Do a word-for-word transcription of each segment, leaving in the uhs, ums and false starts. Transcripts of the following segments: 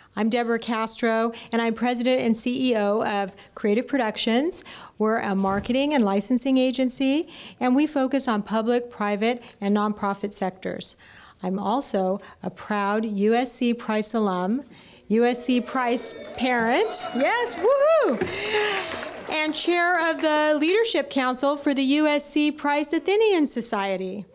I'm Deborah Castro, and I'm President and C E O of Creative Productions. We're a marketing and licensing agency, and we focus on public, private, and nonprofit sectors. I'm also a proud U S C Price alum, U S C Price parent, yes, woohoo, and chair of the Leadership Council for the U S C Price Athenian Society.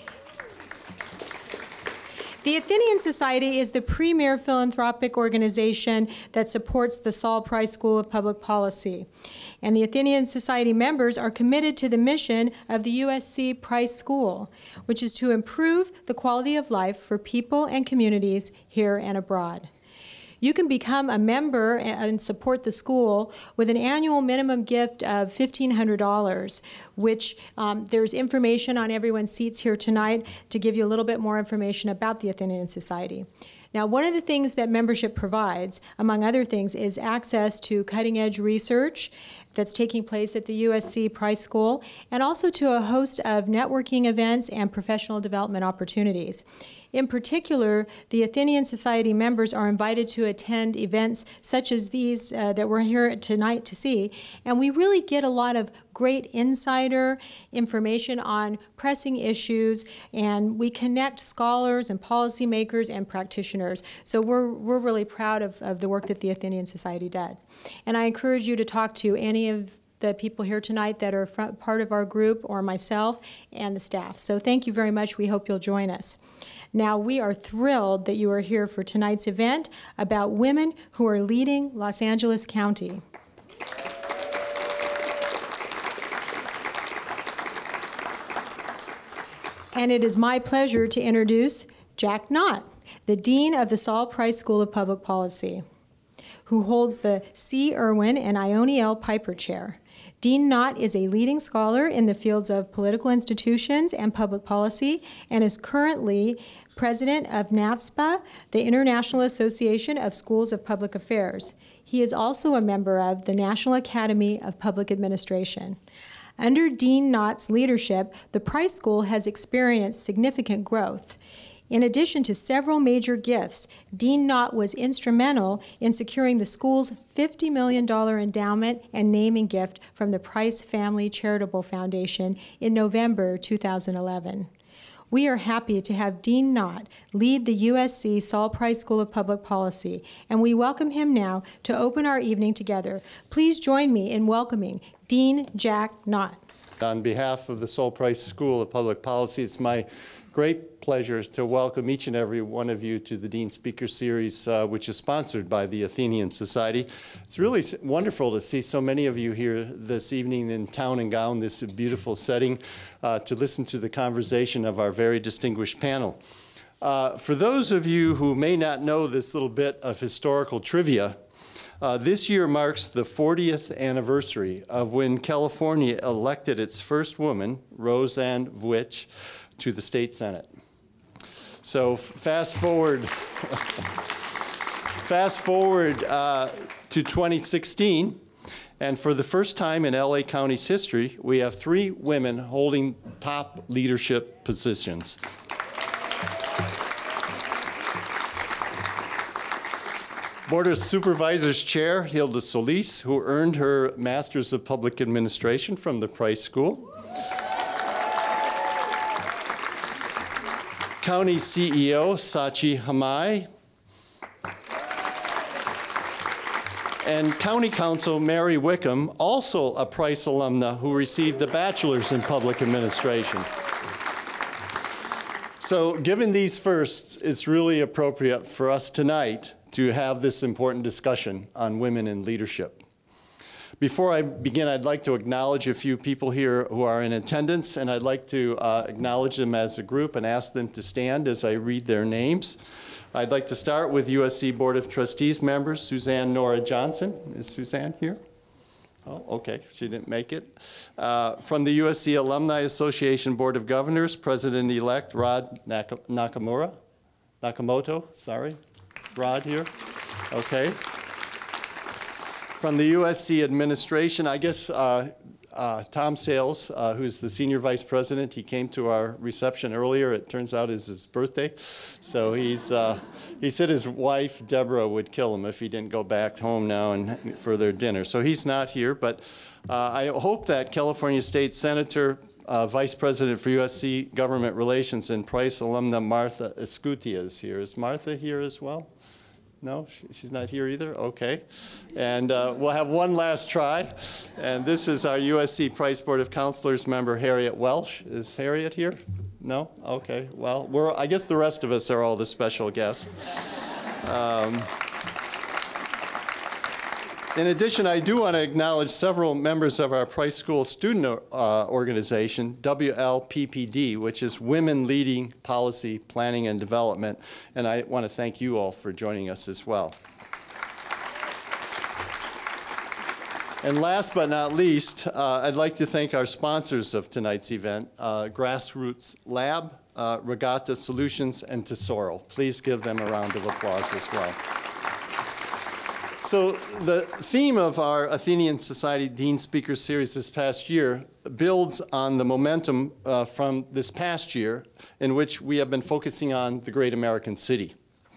The Athenian Society is the premier philanthropic organization that supports the Saul Price School of Public Policy. And the Athenian Society members are committed to the mission of the U S C Price School, which is to improve the quality of life for people and communities here and abroad. You can become a member and support the school with an annual minimum gift of fifteen hundred dollars, which um, there's information on everyone's seats here tonight to give you a little bit more information about the Athenian Society. Now, one of the things that membership provides, among other things, is access to cutting-edge research that's taking place at the U S C Price School, and also to a host of networking events and professional development opportunities. In particular, the Athenian Society members are invited to attend events such as these uh, that we're here tonight to see, and we really get a lot of great insider information on pressing issues, and we connect scholars and policymakers and practitioners. So we're, we're really proud of, of the work that the Athenian Society does. And I encourage you to talk to any of the people here tonight that are front, part of our group, or myself and the staff. So thank you very much. We hope you'll join us. Now, we are thrilled that you are here for tonight's event about women who are leading Los Angeles County. And it is my pleasure to introduce Jack Knott, the Dean of the Saul Price School of Public Policy, who holds the C. Irwin and Ione L. Piper Chair. Dean Knott is a leading scholar in the fields of political institutions and public policy, and is currently president of NAFSPA, the International Association of Schools of Public Affairs. He is also a member of the National Academy of Public Administration. Under Dean Knott's leadership, the Price School has experienced significant growth. In addition to several major gifts, Dean Knott was instrumental in securing the school's fifty million dollars endowment and naming gift from the Price Family Charitable Foundation in November two thousand eleven. We are happy to have Dean Knott lead the U S C Saul Price School of Public Policy, and we welcome him now to open our evening together. Please join me in welcoming Dean Jack Knott. On behalf of the Saul Price School of Public Policy, it's my great pleasure to welcome each and every one of you to the Dean Speaker Series, uh, which is sponsored by the Athenian Society. It's really wonderful to see so many of you here this evening in town and gown, this beautiful setting, uh, to listen to the conversation of our very distinguished panel. Uh, for those of you who may not know this little bit of historical trivia, uh, this year marks the fortieth anniversary of when California elected its first woman, Roseanne Vwich, to the state Senate. So fast forward, fast forward uh, to twenty sixteen, and for the first time in L A County's history, we have three women holding top leadership positions. Board of Supervisors Chair Hilda Solis, who earned her Master's of Public Administration from the Price School. County C E O Sachi Hamai, and County Counsel Mary Wickham, also a Price alumna who received a Bachelor's in Public Administration. So given these firsts, it's really appropriate for us tonight to have this important discussion on women in leadership. Before I begin, I'd like to acknowledge a few people here who are in attendance, and I'd like to uh, acknowledge them as a group and ask them to stand as I read their names. I'd like to start with U S C Board of Trustees members, Suzanne Nora Johnson. Is Suzanne here? Oh, okay, she didn't make it. Uh, from the U S C Alumni Association Board of Governors, President-elect Rod Nakamura, Nakamoto, sorry, is Rod here? Okay. From the U S C administration, I guess uh, uh, Tom Sales, uh, who's the Senior Vice President. He came to our reception earlier. It turns out it's his birthday. So he's, uh, he said his wife, Deborah, would kill him if he didn't go back home now and for their dinner. So he's not here, but uh, I hope that California State Senator, uh, Vice President for U S C Government Relations and Price alumna Martha Escutia is here. Is Martha here as well? No, she's not here either? Okay. And uh, we'll have one last try. And this is our U S C Price Board of Counselors member, Harriet Welsh. Is Harriet here? No? Okay. Well, we're, I guess the rest of us are all the special guests. Um, In addition, I do want to acknowledge several members of our Price School student uh, organization, W L P P D, which is Women Leading Policy Planning and Development, and I want to thank you all for joining us as well. And last but not least, uh, I'd like to thank our sponsors of tonight's event, uh, Grassroots Lab, uh, Regatta Solutions, and Tesoro. Please give them a round of applause as well. So the theme of our Athenian Society Dean Speaker Series this past year builds on the momentum uh, from this past year in which we have been focusing on the great American city.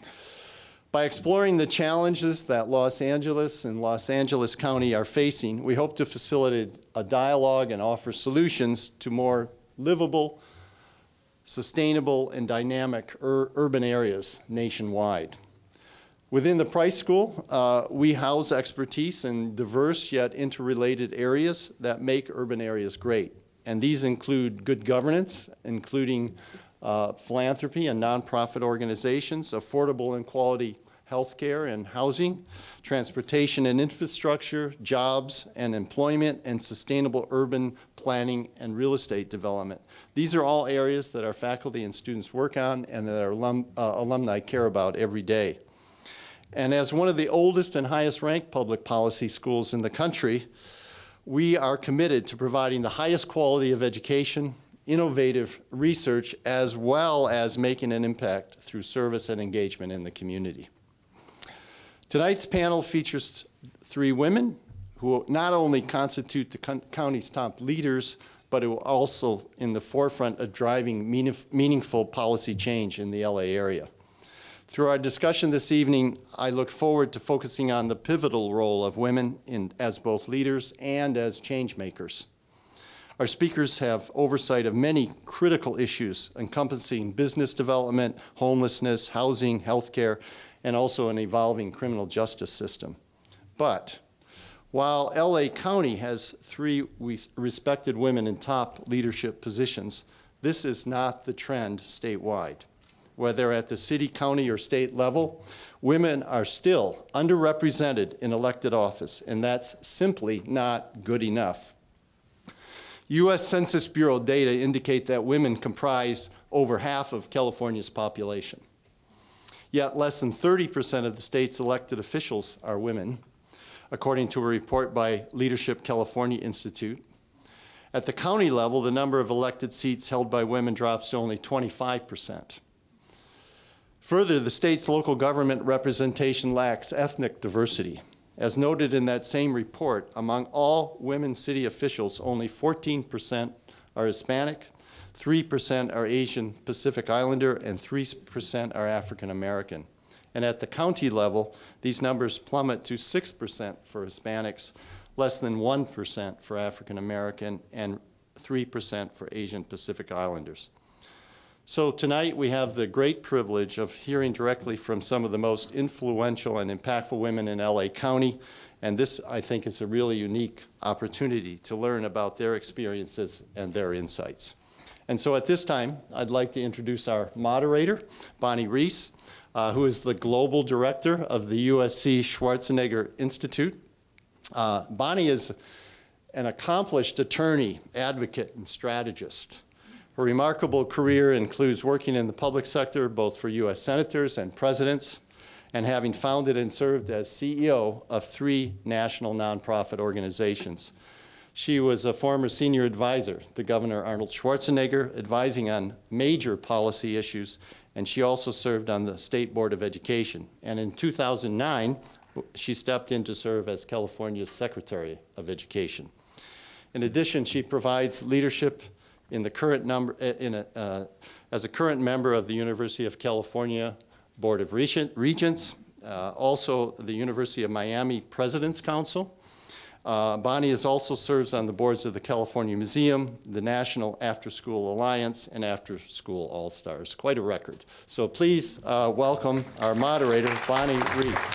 By exploring the challenges that Los Angeles and Los Angeles County are facing, we hope to facilitate a dialogue and offer solutions to more livable, sustainable, and dynamic ur- urban areas nationwide. Within the Price School, uh, we house expertise in diverse yet interrelated areas that make urban areas great. And these include good governance, including uh, philanthropy and nonprofit organizations, affordable and quality health care and housing, transportation and infrastructure, jobs and employment, and sustainable urban planning and real estate development. These are all areas that our faculty and students work on and that our alum, uh, alumni care about every day. And as one of the oldest and highest ranked public policy schools in the country, we are committed to providing the highest quality of education, innovative research, as well as making an impact through service and engagement in the community. Tonight's panel features three women who not only constitute the county's top leaders, but who are also in the forefront of driving meaningful policy change in the L A area. Through our discussion this evening, I look forward to focusing on the pivotal role of women in, as both leaders and as change makers. Our speakers have oversight of many critical issues encompassing business development, homelessness, housing, healthcare, and also an evolving criminal justice system. But while L A County has three respected women in top leadership positions, this is not the trend statewide. Whether at the city, county, or state level, women are still underrepresented in elected office, and that's simply not good enough. U S Census Bureau data indicate that women comprise over half of California's population. Yet less than thirty percent of the state's elected officials are women, according to a report by Leadership California Institute. At the county level, the number of elected seats held by women drops to only twenty-five percent. Further, the state's local government representation lacks ethnic diversity. As noted in that same report, among all women city officials, only fourteen percent are Hispanic, three percent are Asian Pacific Islander, and three percent are African American. And at the county level, these numbers plummet to six percent for Hispanics, less than one percent for African American, and three percent for Asian Pacific Islanders. So tonight we have the great privilege of hearing directly from some of the most influential and impactful women in L A County, and this, I think, is a really unique opportunity to learn about their experiences and their insights. And so at this time, I'd like to introduce our moderator, Bonnie Reiss, uh, who is the Global Director of the U S C Schwarzenegger Institute. Uh, Bonnie is an accomplished attorney, advocate, and strategist. Her remarkable career includes working in the public sector, both for U S senators and presidents, and having founded and served as C E O of three national nonprofit organizations. She was a former senior advisor to Governor Arnold Schwarzenegger, advising on major policy issues, and she also served on the State Board of Education. And in two thousand nine, she stepped in to serve as California's Secretary of Education. In addition, she provides leadership in the current number, in a, uh, as a current member of the University of California Board of Regents, uh, also the University of Miami President's Council. Uh, Bonnie is also serves on the boards of the California Museum, the National After School Alliance, and After School All-Stars. Quite a record. So please uh, welcome our moderator, Bonnie Reiss.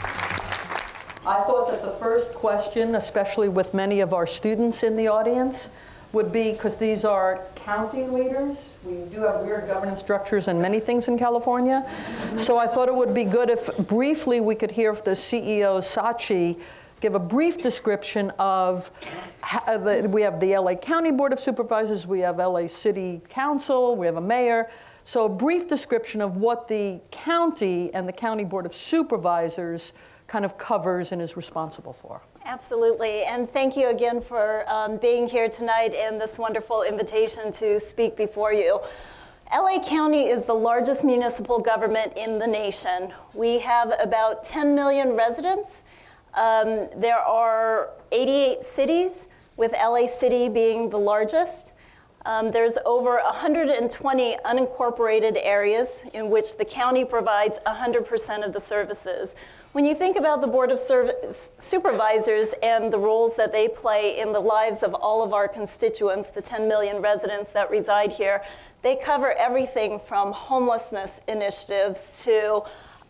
I thought that the first question, especially with many of our students in the audience, would be, because these are county leaders, we do have weird governance structures and many things in California. So I thought it would be good if briefly we could hear the C E O, Sachi, give a brief description of, how the, we have the L A County Board of Supervisors, we have L A City Council, we have a mayor. So a brief description of what the county and the County Board of Supervisors kind of covers and is responsible for. Absolutely, and thank you again for um, being here tonight and this wonderful invitation to speak before you. L A County is the largest municipal government in the nation. We have about ten million residents. Um, there are eighty-eight cities, with L A City being the largest. Um, there's over one hundred twenty unincorporated areas in which the county provides one hundred percent of the services. When you think about the Board of Service Supervisors and the roles that they play in the lives of all of our constituents, the ten million residents that reside here, they cover everything from homelessness initiatives to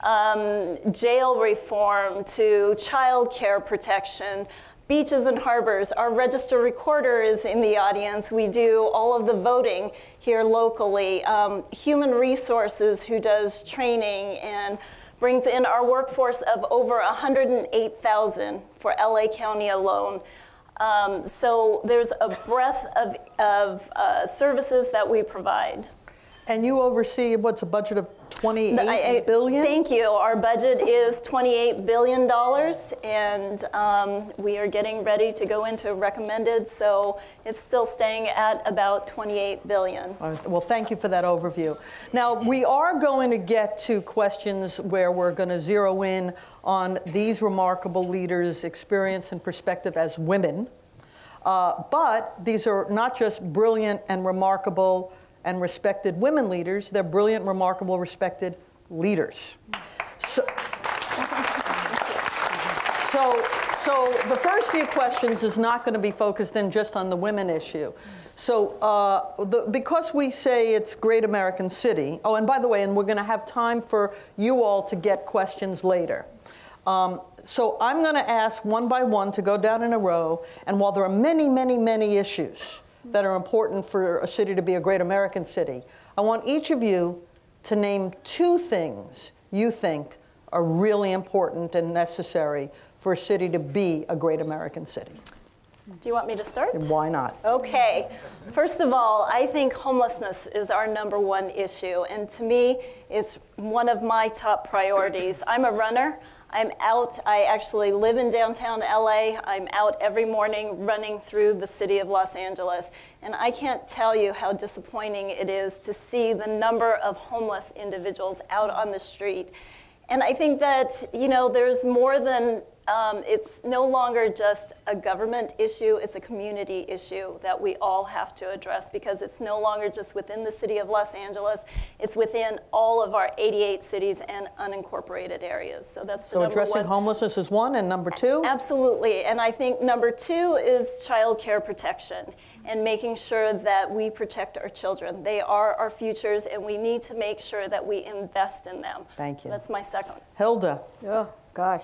um, jail reform to child care protection, beaches and harbors. Our register recorder is in the audience. We do all of the voting here locally. Um, human resources, who does training and brings in our workforce of over one hundred eight thousand for L A County alone. Um, so there's a breadth of, of uh, services that we provide. And you oversee, what's a budget of twenty-eight billion? Thank you. Our budget is twenty-eight billion dollars, and um, we are getting ready to go into recommended, so it's still staying at about twenty-eight billion dollars. Well, thank you for that overview. Now, we are going to get to questions where we're going to zero in on these remarkable leaders' experience and perspective as women, uh, but these are not just brilliant and remarkable and respected women leaders, they're brilliant, remarkable, respected leaders. So, so, so the first few questions is not going to be focused in just on the women issue. So uh, the, because we say it's Great American City, oh, and by the way, and we're going to have time for you all to get questions later. Um, so I'm going to ask one by one to go down in a row, and while there are many, many, many issues that are important for a city to be a great American city, I want each of you to name two things you think are really important and necessary for a city to be a great American city. Do you want me to start? And why not? Okay. First of all, I think homelessness is our number one issue, and to me, it's one of my top priorities. I'm a runner. I'm out, I actually live in downtown L A. I'm out every morning running through the city of Los Angeles. And I can't tell you how disappointing it is to see the number of homeless individuals out on the street. And I think that, you know, there's more than, um, it's no longer just a government issue, it's a community issue that we all have to address, because it's no longer just within the city of Los Angeles, it's within all of our eighty-eight cities and unincorporated areas. So that's the So number addressing one. homelessness is one, and number two? Absolutely, and I think number two is child care protection and making sure that we protect our children. They are our futures, and we need to make sure that we invest in them. Thank you. That's my second. Hilda. Oh, gosh.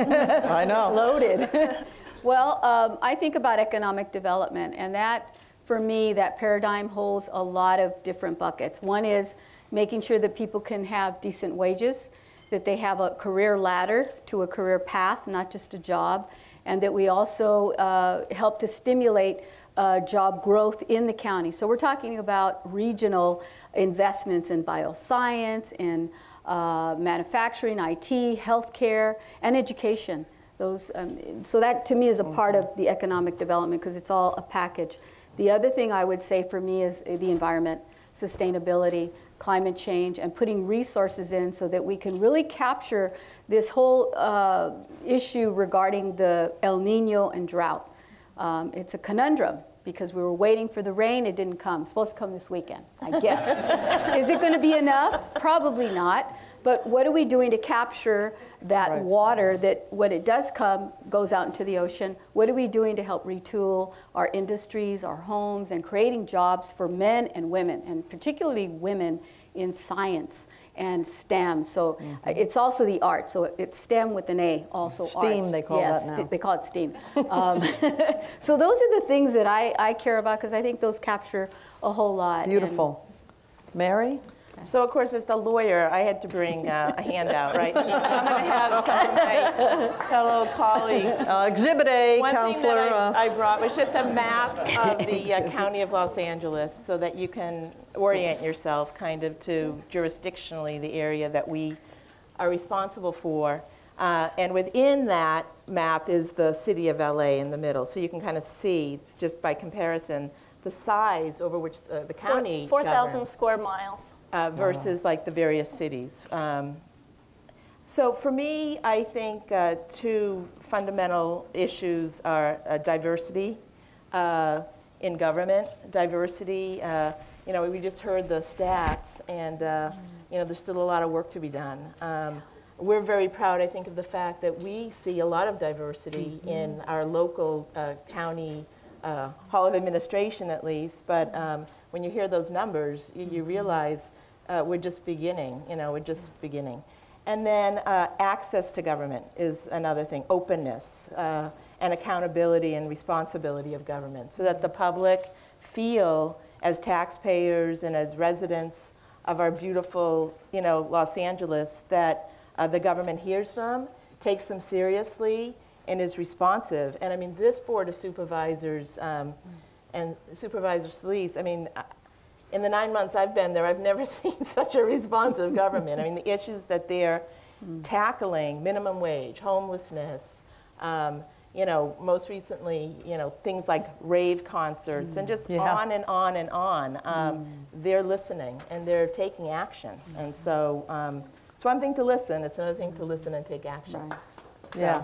I know. It's loaded. Well, um, I think about economic development, and that, for me, that paradigm holds a lot of different buckets. One is making sure that people can have decent wages, that they have a career ladder to a career path, not just a job, and that we also uh, help to stimulate uh, job growth in the county. So we're talking about regional investments in bioscience, in uh, manufacturing, I T, healthcare, and education. Those, um, so that, to me, is a part of the economic development, because it's all a package. The other thing I would say for me is the environment, sustainability, climate change, and putting resources in so that we can really capture this whole uh, issue regarding the El Nino and drought. Um, it's a conundrum because we were waiting for the rain. It didn't come. It's supposed to come this weekend, I guess. Is it going to be enough? Probably not. But what are we doing to capture that Right. water that, when it does come, goes out into the ocean? What are we doing to help retool our industries, our homes, and creating jobs for men and women, and particularly women in science and STEM? So mm-hmm. it's also the art. So it's STEM with an A, also STEAM, arts. they call yes, that now. They call it STEAM. um, so those are the things that I, I care about, because I think those capture a whole lot. Beautiful. And Mary? So, of course, as the lawyer, I had to bring uh, a handout, right? So I'm going to have some of my fellow colleagues. Uh, exhibit A, One Counselor. thing that I, uh, I brought was just a map of the uh, County of Los Angeles so that you can orient yourself kind of to jurisdictionally the area that we are responsible for. Uh, and within that map is the city of L A in the middle. So you can kind of see, just by comparison, the size over which the, the county four thousand governs, square miles. uh, versus like the various cities. Um, so for me, I think uh, two fundamental issues are uh, diversity uh, in government. Diversity, uh, you know, we just heard the stats, and uh, you know, there's still a lot of work to be done. Um, we're very proud, I think, of the fact that we see a lot of diversity mm-hmm. in our local uh, county Uh, Hall of Administration, at least, but um, when you hear those numbers, you, you realize uh, we're just beginning, you know, we're just beginning. And then uh, access to government is another thing, openness uh, and accountability and responsibility of government, so that the public feel, as taxpayers and as residents of our beautiful, you know, Los Angeles, that uh, the government hears them, takes them seriously, and is responsive. And I mean, this Board of Supervisors um, and Supervisor Solis, I mean, in the nine months I've been there, I've never seen such a responsive government. I mean, the issues that they're mm. tackling, minimum wage, homelessness, um, you know, most recently, you know, things like rave concerts mm. and just yeah. on and on and on. Um, mm. They're listening and they're taking action. Mm. And so um, it's one thing to listen, it's another thing to listen and take action. Right. So. Yeah.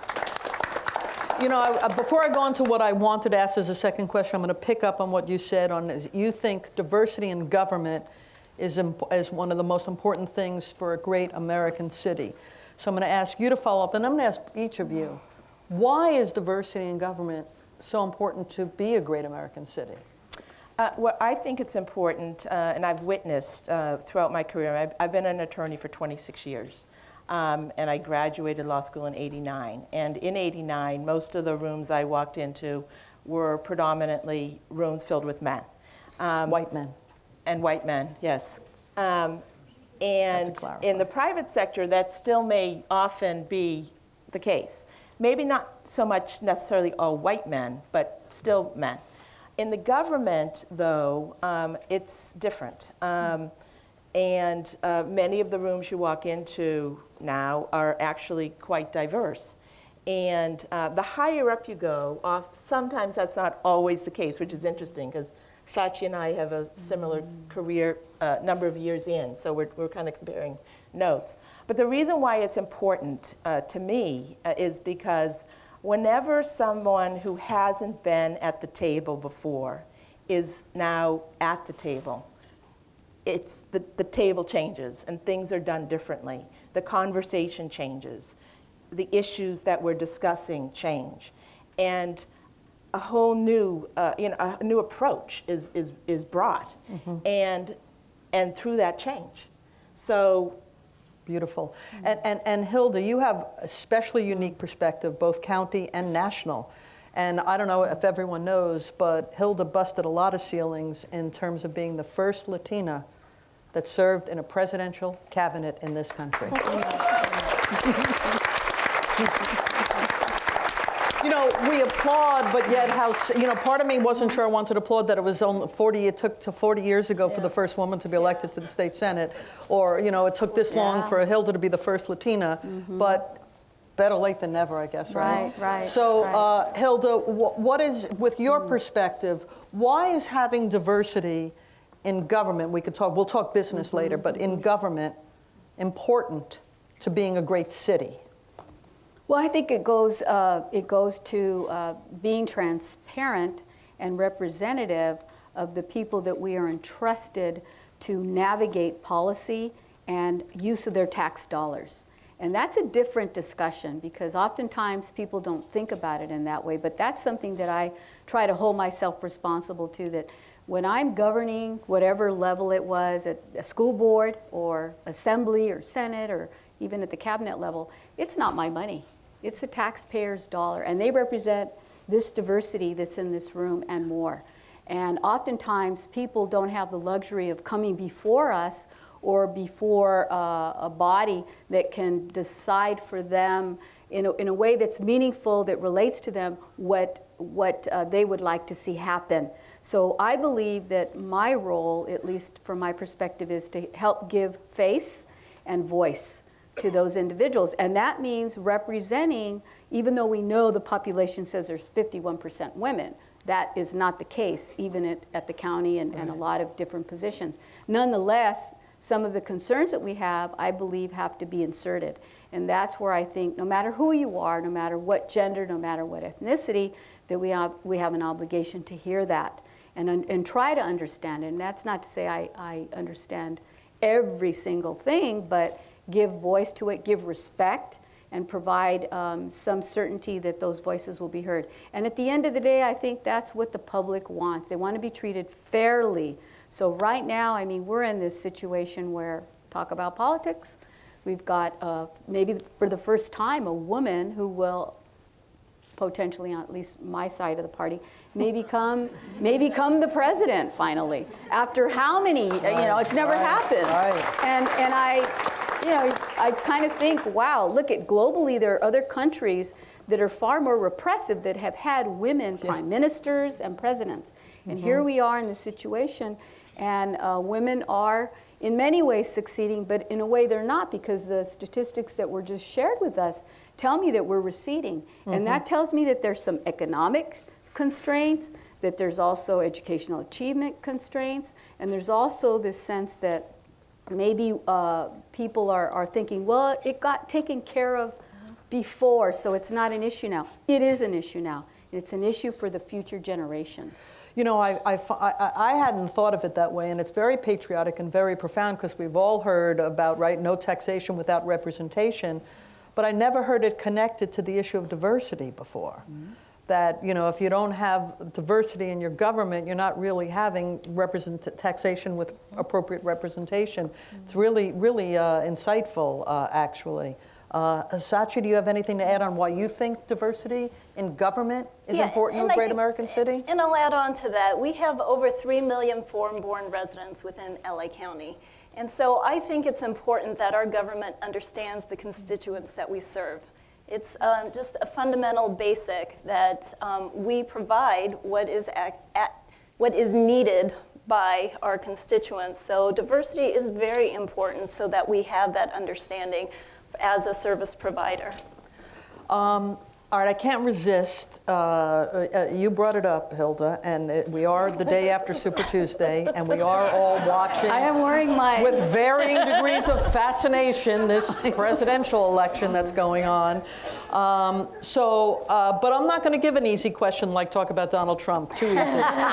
You know, I, before I go on to what I wanted to ask as a second question, I'm going to pick up on what you said on, you think diversity in government is, imp is one of the most important things for a great American city. So I'm going to ask you to follow up, and I'm going to ask each of you, why is diversity in government so important to be a great American city? Uh, well, I think it's important, uh, and I've witnessed uh, throughout my career, I've, I've been an attorney for twenty-six years. Um, and I graduated law school in eighty-nine. And in eighty-nine, most of the rooms I walked into were predominantly rooms filled with men. Um, white men. And white men, yes. Um, and in the private sector, that still may often be the case. Maybe not so much necessarily all white men, but still men. In the government, though, um, it's different. Um, And uh, many of the rooms you walk into now are actually quite diverse. And uh, the higher up you go, off, sometimes that's not always the case, which is interesting because Sachi and I have a similar mm. career uh, number of years in, so we're, we're kind of comparing notes. But the reason why it's important uh, to me uh, is because whenever someone who hasn't been at the table before is now at the table, It's the, the table changes and things are done differently. The conversation changes. The issues that we're discussing change. And a whole new, uh, you know, a new approach is, is, is brought. Mm-hmm. and, and through that change. So. Beautiful. Mm-hmm. and, and, and Hilda, you have a especially unique perspective, both county and national. And I don't know if everyone knows, but Hilda busted a lot of ceilings in terms of being the first Latina that served in a presidential cabinet in this country. You know, we applaud, but yet how, you know, part of me wasn't sure I wanted to applaud that it was only forty, it took to forty years ago yeah. for the first woman to be elected to the state Senate, or, you know, it took this yeah. long for Hilda to be the first Latina, mm-hmm. but better late than never, I guess, right? Right, right. So, right. Uh, Hilda, wh what is, with your mm. perspective, why is having diversity in government, we could talk, we'll talk business mm-hmm. later, but in government, important to being a great city? Well, I think it goes, uh, it goes to uh, being transparent and representative of the people that we are entrusted to navigate policy and use of their tax dollars. And that's a different discussion because oftentimes people don't think about it in that way, but that's something that I try to hold myself responsible to, that when I'm governing whatever level it was at a school board or assembly or senate or even at the cabinet level, it's not my money. It's the taxpayer's dollar, and they represent this diversity that's in this room and more. And oftentimes people don't have the luxury of coming before us or before uh, a body that can decide for them in a, in a way that's meaningful, that relates to them, what, what uh, they would like to see happen. So I believe that my role, at least from my perspective, is to help give face and voice to those individuals. And that means representing, even though we know the population says there's fifty-one percent women, that is not the case, even at, at the county and, right. and a lot of different positions. Nonetheless, some of the concerns that we have, I believe, have to be inserted. And that's where I think no matter who you are, no matter what gender, no matter what ethnicity, that we have, we have an obligation to hear that and, and try to understand it. And that's not to say I, I understand every single thing, but give voice to it, give respect, and provide um, some certainty that those voices will be heard. And at the end of the day, I think that's what the public wants. They want to be treated fairly. So right now, I mean, we're in this situation where, talk about politics, we've got uh, maybe for the first time a woman who will potentially, on at least my side of the party, may become, may become the president finally. After how many, right, you know, it's never right, happened. Right. And, and I, you know, I kind of think, wow, look at globally, there are other countries that are far more repressive that have had women yeah. prime ministers and presidents. And mm-hmm. here we are in this situation, and uh, women are in many ways succeeding, but in a way they're not, because the statistics that were just shared with us tell me that we're receding. Mm-hmm. And that tells me that there's some economic constraints, that there's also educational achievement constraints, and there's also this sense that maybe uh, people are, are thinking, well, it got taken care of before, so it's not an issue now. It is an issue now. It's an issue for the future generations. You know, I, I, I, I hadn't thought of it that way, and it's very patriotic and very profound, because we've all heard about, right, no taxation without representation, but I never heard it connected to the issue of diversity before. Mm-hmm. That, you know, if you don't have diversity in your government, you're not really having represent taxation with appropriate representation. Mm-hmm. It's really, really uh, insightful, uh, actually. Uh, Sachi, do you have anything to add on why you think diversity in government is yeah, important in a great think, American city? And I'll add on to that. We have over three million foreign-born residents within L A County. And so I think it's important that our government understands the constituents that we serve. It's um, just a fundamental basic that um, we provide what is, at, at, what is needed by our constituents. So diversity is very important so that we have that understanding as a service provider. Um, all right, I can't resist. Uh, uh, you brought it up, Hilda, and it, we are the day after Super Tuesday, and we are all watching. I am wearing my with varying degrees of fascination this presidential election that's going on. Um, so, uh, but I'm not going to give an easy question like talk about Donald Trump. Too easy.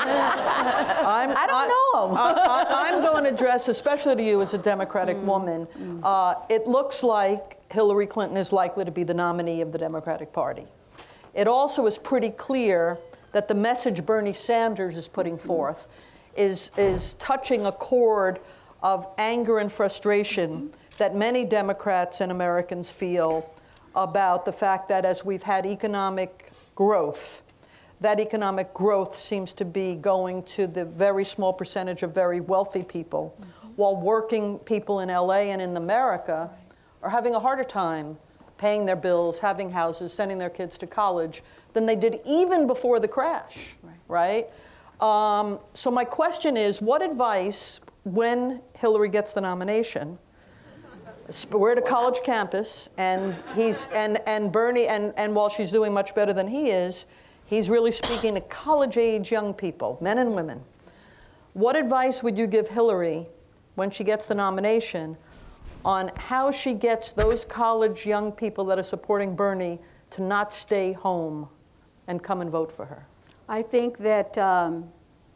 I'm, I don't I, know him. I, I, I'm going to address, especially to you as a Democratic mm. woman. Mm. Uh, it looks like Hillary Clinton is likely to be the nominee of the Democratic Party. It also is pretty clear that the message Bernie Sanders is putting forth is, is touching a chord of anger and frustration that many Democrats and Americans feel about the fact that as we've had economic growth, that economic growth seems to be going to the very small percentage of very wealthy people, mm-hmm. while working people in L A and in America are having a harder time paying their bills, having houses, sending their kids to college than they did even before the crash, right? right? Um, so my question is, what advice, when Hillary gets the nomination, we're at a college campus, and he's and and Bernie, and and while she's doing much better than he is, he's really speaking to college-age young people, men and women. What advice would you give Hillary when she gets the nomination on how she gets those college young people that are supporting Bernie to not stay home and come and vote for her? I think that um,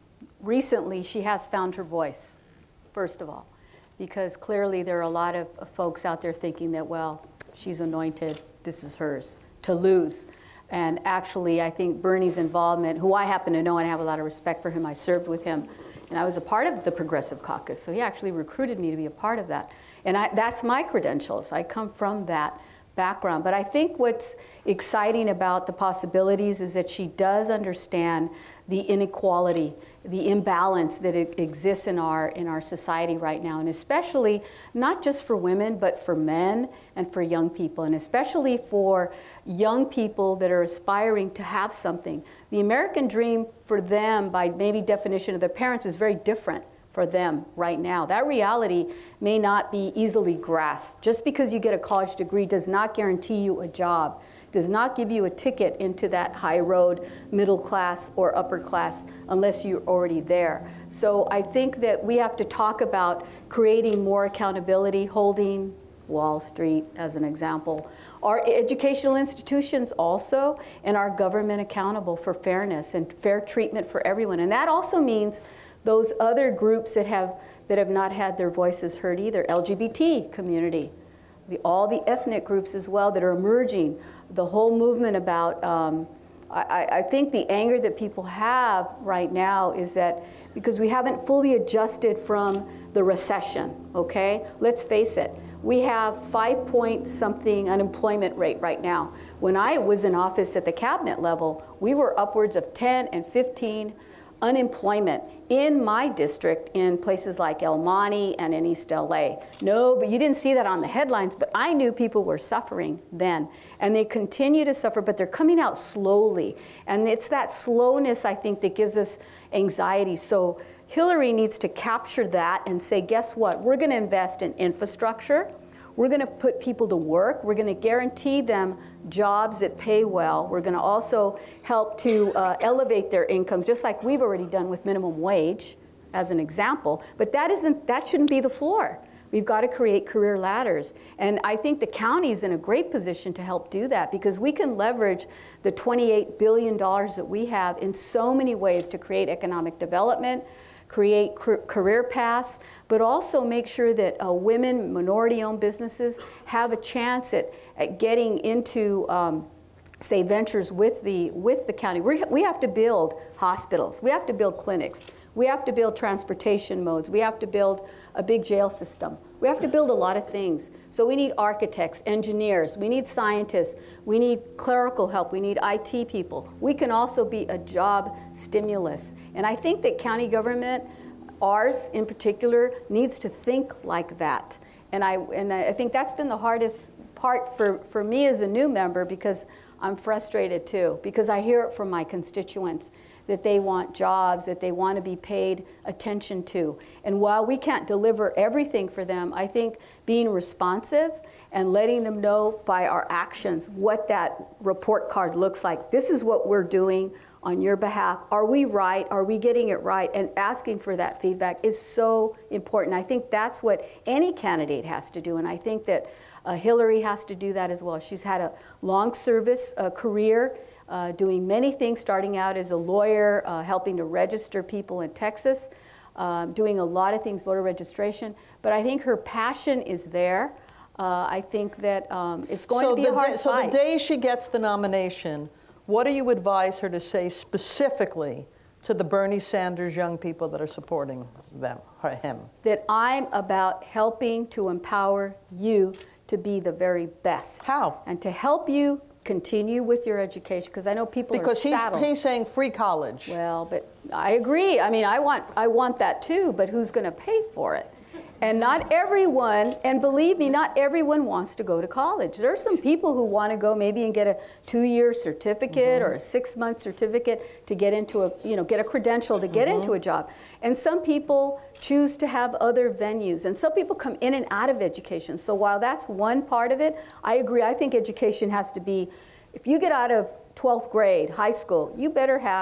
recently she has found her voice, first of all, because clearly there are a lot of folks out there thinking that, well, she's anointed, this is hers to lose. And actually, I think Bernie's involvement, who I happen to know and I have a lot of respect for him, I served with him, and I was a part of the Progressive Caucus, so he actually recruited me to be a part of that. And I, that's my credentials. I come from that background. But I think what's exciting about the possibilities is that she does understand the inequality, the imbalance that exists in our, in our society right now, and especially not just for women, but for men and for young people, and especially for young people that are aspiring to have something. The American dream for them, by maybe definition of their parents, is very different for them right now. That reality may not be easily grasped. Just because you get a college degree does not guarantee you a job, does not give you a ticket into that high road, middle class or upper class, unless you're already there. So I think that we have to talk about creating more accountability, holding Wall Street as an example, our educational institutions also, and our government accountable for fairness and fair treatment for everyone. And that also means those other groups that have, that have not had their voices heard either, L G B T community, the, all the ethnic groups as well that are emerging, the whole movement about, um, I, I think the anger that people have right now is that because we haven't fully adjusted from the recession, okay? Let's face it, we have five point something unemployment rate right now. When I was in office at the cabinet level, we were upwards of ten and fifteen unemployment in my district in places like El Monte and in East L A. No, but you didn't see that on the headlines, but I knew people were suffering then. And they continue to suffer, but they're coming out slowly. And it's that slowness, I think, that gives us anxiety. So Hillary needs to capture that and say, guess what? We're going to invest in infrastructure. We're going to put people to work. We're going to guarantee them jobs that pay well. We're going to also help to uh, elevate their incomes, just like we've already done with minimum wage, as an example. But that isn't, that shouldn't be the floor. We've got to create career ladders. And I think the county is in a great position to help do that, because we can leverage the twenty-eight billion dollars that we have in so many ways to create economic development, create career paths, but also make sure that uh, women, minority-owned businesses have a chance at, at getting into, um, say, ventures with the, with the county. We're, we have to build hospitals. We have to build clinics. We have to build transportation modes. We have to build a big jail system. We have to build a lot of things. So we need architects, engineers, we need scientists, we need clerical help, we need I T people. We can also be a job stimulus. And I think that county government, ours in particular, needs to think like that. And I, and I think that's been the hardest part for, for me as a new member, because I'm frustrated too, because I hear it from my constituents that they want jobs, that they want to be paid attention to. And while we can't deliver everything for them, I think being responsive and letting them know by our actions what that report card looks like. This is what we're doing on your behalf. Are we right? Are we getting it right? And asking for that feedback is so important. I think that's what any candidate has to do. And I think that uh, Hillary has to do that as well. She's had a long service uh, career, Uh, doing many things, starting out as a lawyer, uh, helping to register people in Texas, uh, doing a lot of things, voter registration. But I think her passion is there. Uh, I think that um, it's going so to be a hard day, So fight. the day she gets the nomination, what do you advise her to say specifically to the Bernie Sanders young people that are supporting them, or him? That I'm about helping to empower you to be the very best. How? And to help you continue with your education, because I know people because are he's, saddled. he's saying free college. Well, but I agree. I mean, I want, I want that too, but who's going to pay for it? And not everyone, and believe me, not everyone wants to go to college. There are some people who want to go maybe and get a two-year certificate mm-hmm. or a six-month certificate to get into a, you know, get a credential to get mm-hmm. into a job. And some people choose to have other venues. And some people come in and out of education. So while that's one part of it, I agree. I think education has to be, if you get out of twelfth grade, high school, you better have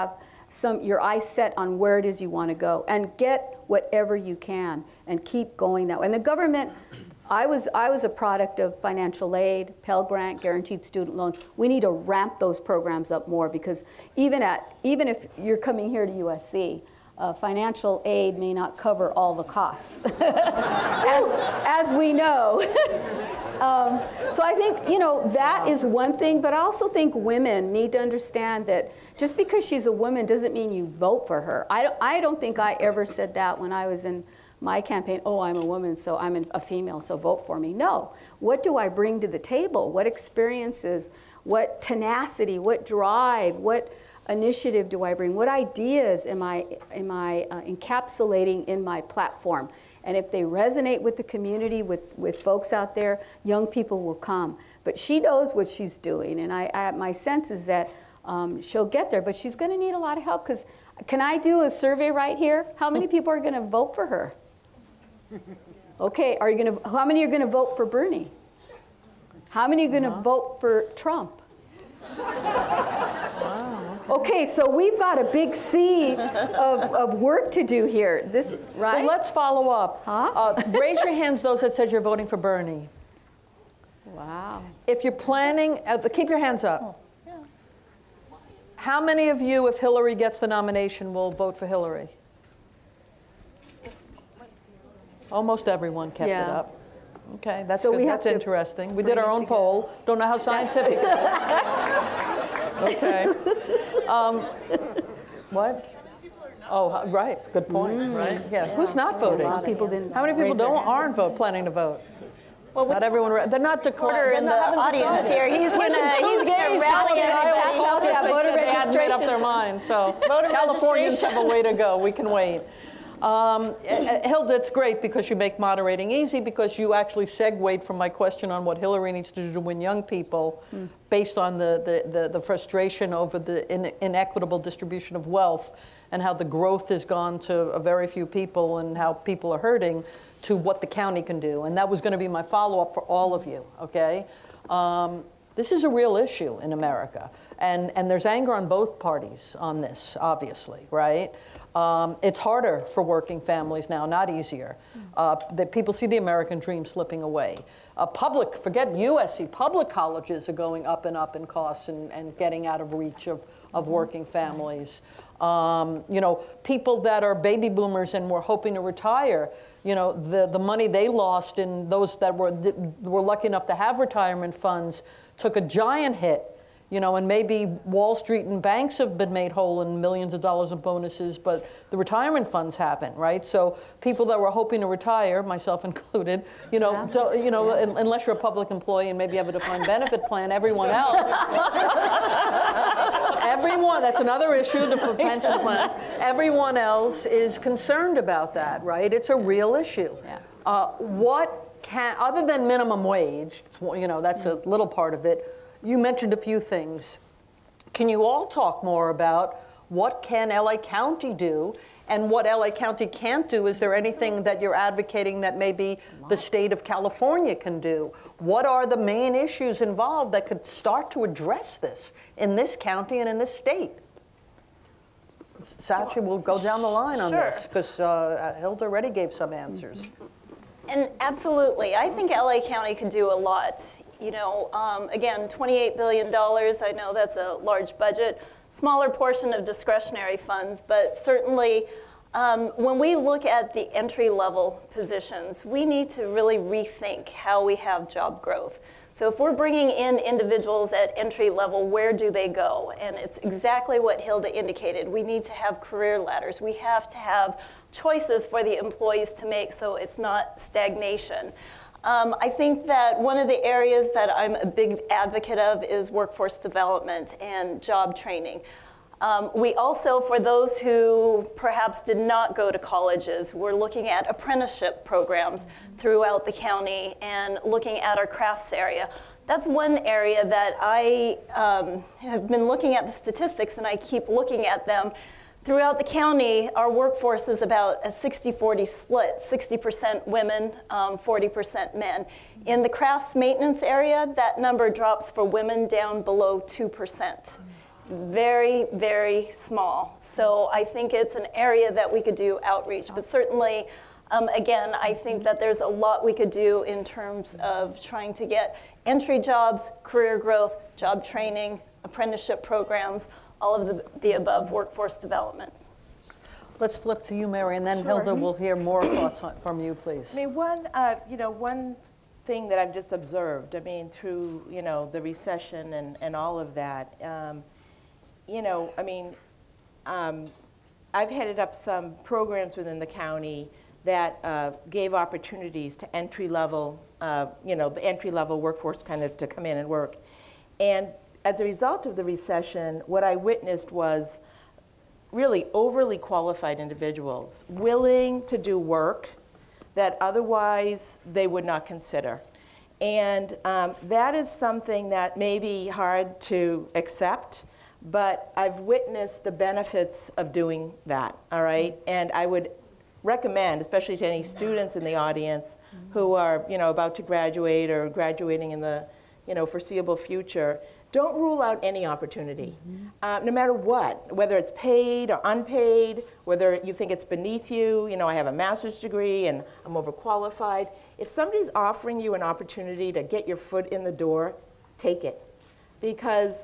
some your eyes set on where it is you want to go, and get whatever you can and keep going that way. And the government, I was I was a product of financial aid, Pell Grant, guaranteed student loans. We need to ramp those programs up more, because even at even if you're coming here to U S C, uh, financial aid may not cover all the costs, as as we know. Um, so I think, you know, that is one thing, but I also think women need to understand that just because she's a woman doesn't mean you vote for her. I don't, I don't think I ever said that when I was in my campaign, oh, I'm a woman, so I'm a female, so vote for me. No. What do I bring to the table? What experiences, what tenacity, what drive, what initiative do I bring? What ideas am I, am I uh, encapsulating in my platform? And if they resonate with the community, with, with folks out there, young people will come. But she knows what she's doing, and I, I, my sense is that um, she'll get there, but she's going to need a lot of help, because can I do a survey right here? How many people are going to vote for her? Okay, are you going to, how many are going to vote for Bernie? How many are going to vote for Trump? Okay, so we've got a big sea of, of work to do here. This, right? Well, let's follow up. Huh? Uh, raise your hands, those that said you're voting for Bernie. Wow. If you're planning, uh, keep your hands up. How many of you, if Hillary gets the nomination, will vote for Hillary? Almost everyone kept Yeah. it up. Okay, that's So good. we That's have to interesting. We bring did our it own together. poll. Don't know how scientific it is. Okay. Um, what? Oh, right. Good point. Mm. Right. Yeah. Who's not voting? A lot of people didn't How many people raise their don't hand. aren't vote planning to vote? Well, we Not everyone. Re- they're not Porter declaring. in the audience here, he's going to he's going to rally everybody. Pass out that They voter said they hadn't made up registration. their minds. So Voter Californians registration. have a way to go. We can wait. Um, uh, Hilda, it's great because you make moderating easy, because you actually segued from my question on what Hillary needs to do to win young people, mm. based on the, the, the, the frustration over the in, inequitable distribution of wealth and how the growth has gone to a very few people and how people are hurting, to what the county can do. And that was going to be my follow-up for all of you, okay? Um, this is a real issue in America. And, and there's anger on both parties on this, obviously, right? Um, it's harder for working families now, not easier. Uh, the, people see the American dream slipping away. Uh, public, forget U S C, public colleges are going up and up in costs and, and getting out of reach of, of working families. Um, you know, people that are baby boomers and were hoping to retire, you know, the, the money they lost, in those that were, were lucky enough to have retirement funds took a giant hit. You know, and maybe Wall Street and banks have been made whole in millions of dollars in bonuses, but the retirement funds haven't, right? So people that were hoping to retire, myself included, you know, Yeah. do, you know, yeah. unless you're a public employee and maybe have a defined benefit plan, everyone else, everyone, that's another issue, the pension plans. Everyone else is concerned about that, right? It's a real issue. Yeah. Uh, what can, other than minimum wage, it's, you know, that's a little part of it. You mentioned a few things. Can you all talk more about what can L A County do and what L A County can't do? Is there anything that you're advocating that maybe the state of California can do? What are the main issues involved that could start to address this in this county and in this state? Sachi, we'll go down the line on Sure. this, because uh, Hilda already gave some answers. And absolutely, I think L A County could do a lot. You know, um, again, twenty-eight billion dollars, I know that's a large budget, smaller portion of discretionary funds, but certainly um, when we look at the entry-level positions, we need to really rethink how we have job growth. So if we're bringing in individuals at entry level, where do they go? And it's exactly what Hilda indicated. We need to have career ladders. We have to have choices for the employees to make so it's not stagnation. Um, I think that one of the areas that I'm a big advocate of is workforce development and job training. Um, we also, for those who perhaps did not go to colleges, we're looking at apprenticeship programs throughout the county and looking at our crafts area. That's one area that I um, have been looking at the statistics, and I keep looking at them. Throughout the county, our workforce is about a sixty forty split, sixty percent women, um, forty percent men. In the crafts maintenance area, that number drops for women down below two percent. very, very small. So I think it's an area that we could do outreach, but certainly, um, again, I think that there's a lot we could do in terms of trying to get entry jobs, career growth, job training, apprenticeship programs, all of the, the above workforce development. Let's flip to you, Mary, and then Sure. Hilda will hear more thoughts on, from you, please. I mean, one, uh, you know, one thing that I've just observed, I mean, through, you know, the recession and, and all of that, um, you know, I mean, um, I've headed up some programs within the county that uh, gave opportunities to entry-level, uh, you know, the entry-level workforce kind of to come in and work. And as a result of the recession, what I witnessed was really overly qualified individuals willing to do work that otherwise they would not consider. And um, that is something that may be hard to accept, but I've witnessed the benefits of doing that, all right? And I would recommend, especially to any students in the audience who are, you know, about to graduate or graduating in the, you know, foreseeable future, don't rule out any opportunity, mm-hmm. uh, no matter what, whether it's paid or unpaid, whether you think it's beneath you. You know, I have a master's degree and I'm overqualified. If somebody's offering you an opportunity to get your foot in the door, take it, because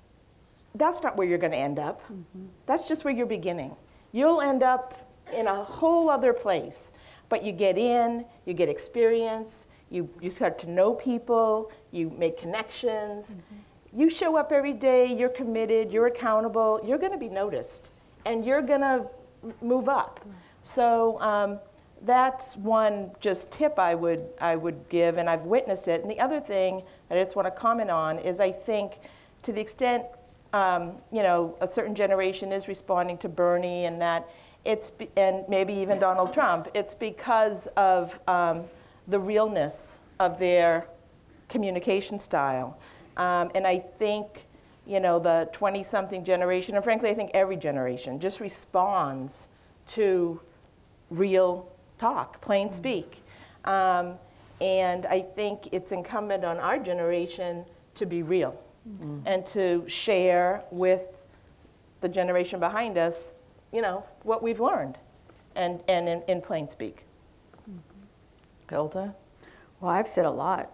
that's not where you're going to end up. Mm-hmm. That's just where you're beginning. You'll end up in a whole other place, but you get in, you get experience, you, you start to know people, you make connections. Mm-hmm. You show up every day, you're committed, you're accountable, you're going to be noticed, and you're going to move up. So um, that's one just tip I would, I would give, and I've witnessed it. And the other thing that I just want to comment on is I think to the extent um, you know, a certain generation is responding to Bernie and that, it's, and maybe even Donald Trump, it's because of um, the realness of their communication style. Um, and I think, you know, the twenty-something generation, and frankly, I think every generation just responds to real talk, plain mm-hmm. speak. Um, and I think it's incumbent on our generation to be real mm-hmm. and to share with the generation behind us, you know, what we've learned, and, and in, in plain speak. Mm-hmm. Hilda? Well, I've said a lot.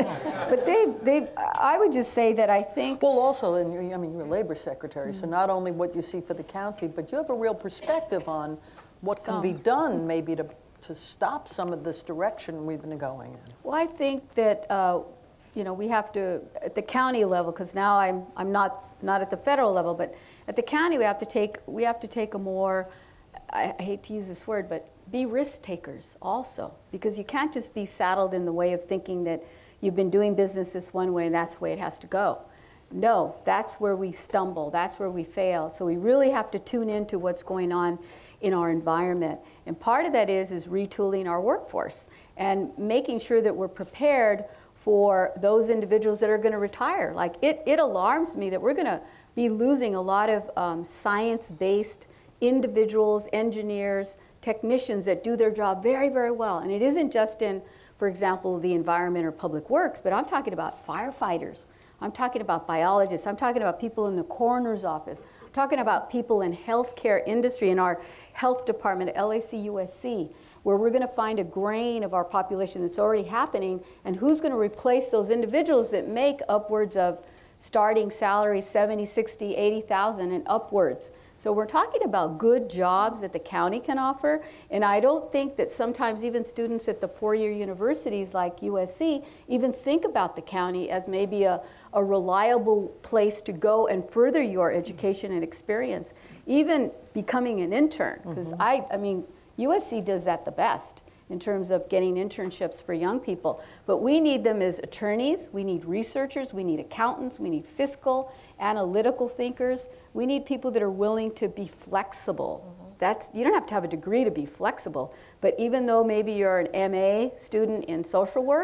But they, they, I would just say that I think... Well, also, in your, I mean, you're labor secretary, mm-hmm. so not only what you see for the county, but you have a real perspective on what some. can be done maybe to, to stop some of this direction we've been going in. Well, I think that, uh, you know, we have to, at the county level, because now I'm, I'm not, not at the federal level, but at the county we have to take, we have to take a more, I, I hate to use this word, but be risk takers also, because you can't just be saddled in the way of thinking that you've been doing business this one way and that's the way it has to go. No, that's where we stumble, that's where we fail. So we really have to tune into what's going on in our environment. And part of that is, is retooling our workforce and making sure that we're prepared for those individuals that are going to retire. Like it, it alarms me that we're going to be losing a lot of um, science-based individuals, engineers, technicians that do their job very, very well. And it isn't just in, for example, the environment or public works, but I'm talking about firefighters. I'm talking about biologists. I'm talking about people in the coroner's office. I'm talking about people in healthcare industry, in our health department at L A C U S C, where we're going to find a grain of our population that's already happening, and who's going to replace those individuals that make upwards of starting salaries seventy, sixty, eighty thousand and upwards. So we're talking about good jobs that the county can offer, and I don't think that sometimes even students at the four-year universities like U S C even think about the county as maybe a, a reliable place to go and further your education and experience, even becoming an intern, because mm-hmm. I, I mean, U S C does that the best in terms of getting internships for young people. But we need them as attorneys, we need researchers, we need accountants, we need fiscal, analytical thinkers. We need people that are willing to be flexible. Mm-hmm. That's, you don't have to have a degree to be flexible, but even though maybe you're an M A student in social work,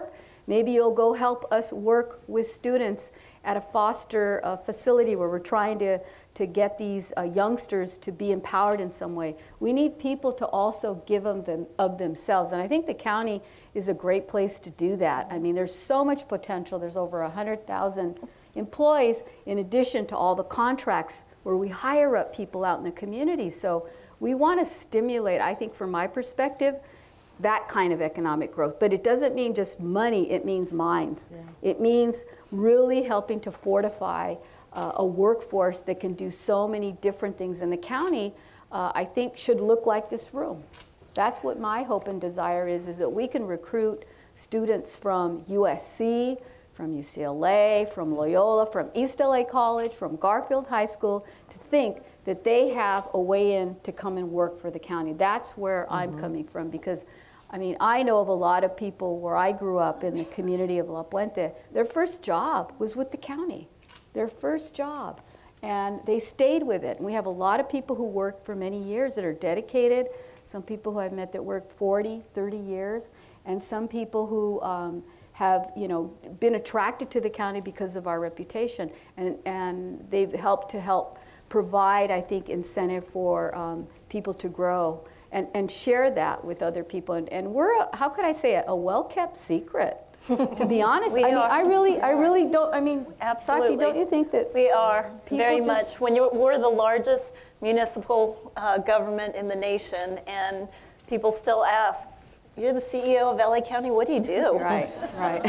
Maybe you'll go help us work with students at a foster uh, facility where we're trying to, to get these uh, youngsters to be empowered in some way. We need people to also give them, them of themselves. And I think the county is a great place to do that. I mean, there's so much potential. There's over one hundred thousand employees in addition to all the contracts where we hire up people out in the community. So we want to stimulate, I think from my perspective, that kind of economic growth. But it doesn't mean just money, it means minds. Yeah. It means really helping to fortify uh, a workforce that can do so many different things. And the county, uh, I think, should look like this room. That's what my hope and desire is, is that we can recruit students from U S C, from U C L A, from Loyola, from East L A College, from Garfield High School, to think that they have a way in to come and work for the county. That's where mm-hmm. I'm coming from, because I mean, I know of a lot of people where I grew up in the community of La Puente, their first job was with the county, their first job. And they stayed with it. And we have a lot of people who work for many years that are dedicated, some people who I've met that work forty, thirty years, and some people who um, have, you know, been attracted to the county because of our reputation. And, and they've helped to help provide, I think, incentive for um, people to grow. And, and share that with other people. And, and we're, a, how could I say it, a well-kept secret, to be honest. We I mean, are. I really, I really don't, I mean, Absolutely. Sachi, don't you think that we are, very just, much. When you're, we're the largest municipal uh, government in the nation, and people still ask, you're the C E O of L A County, what do you do? Right, right.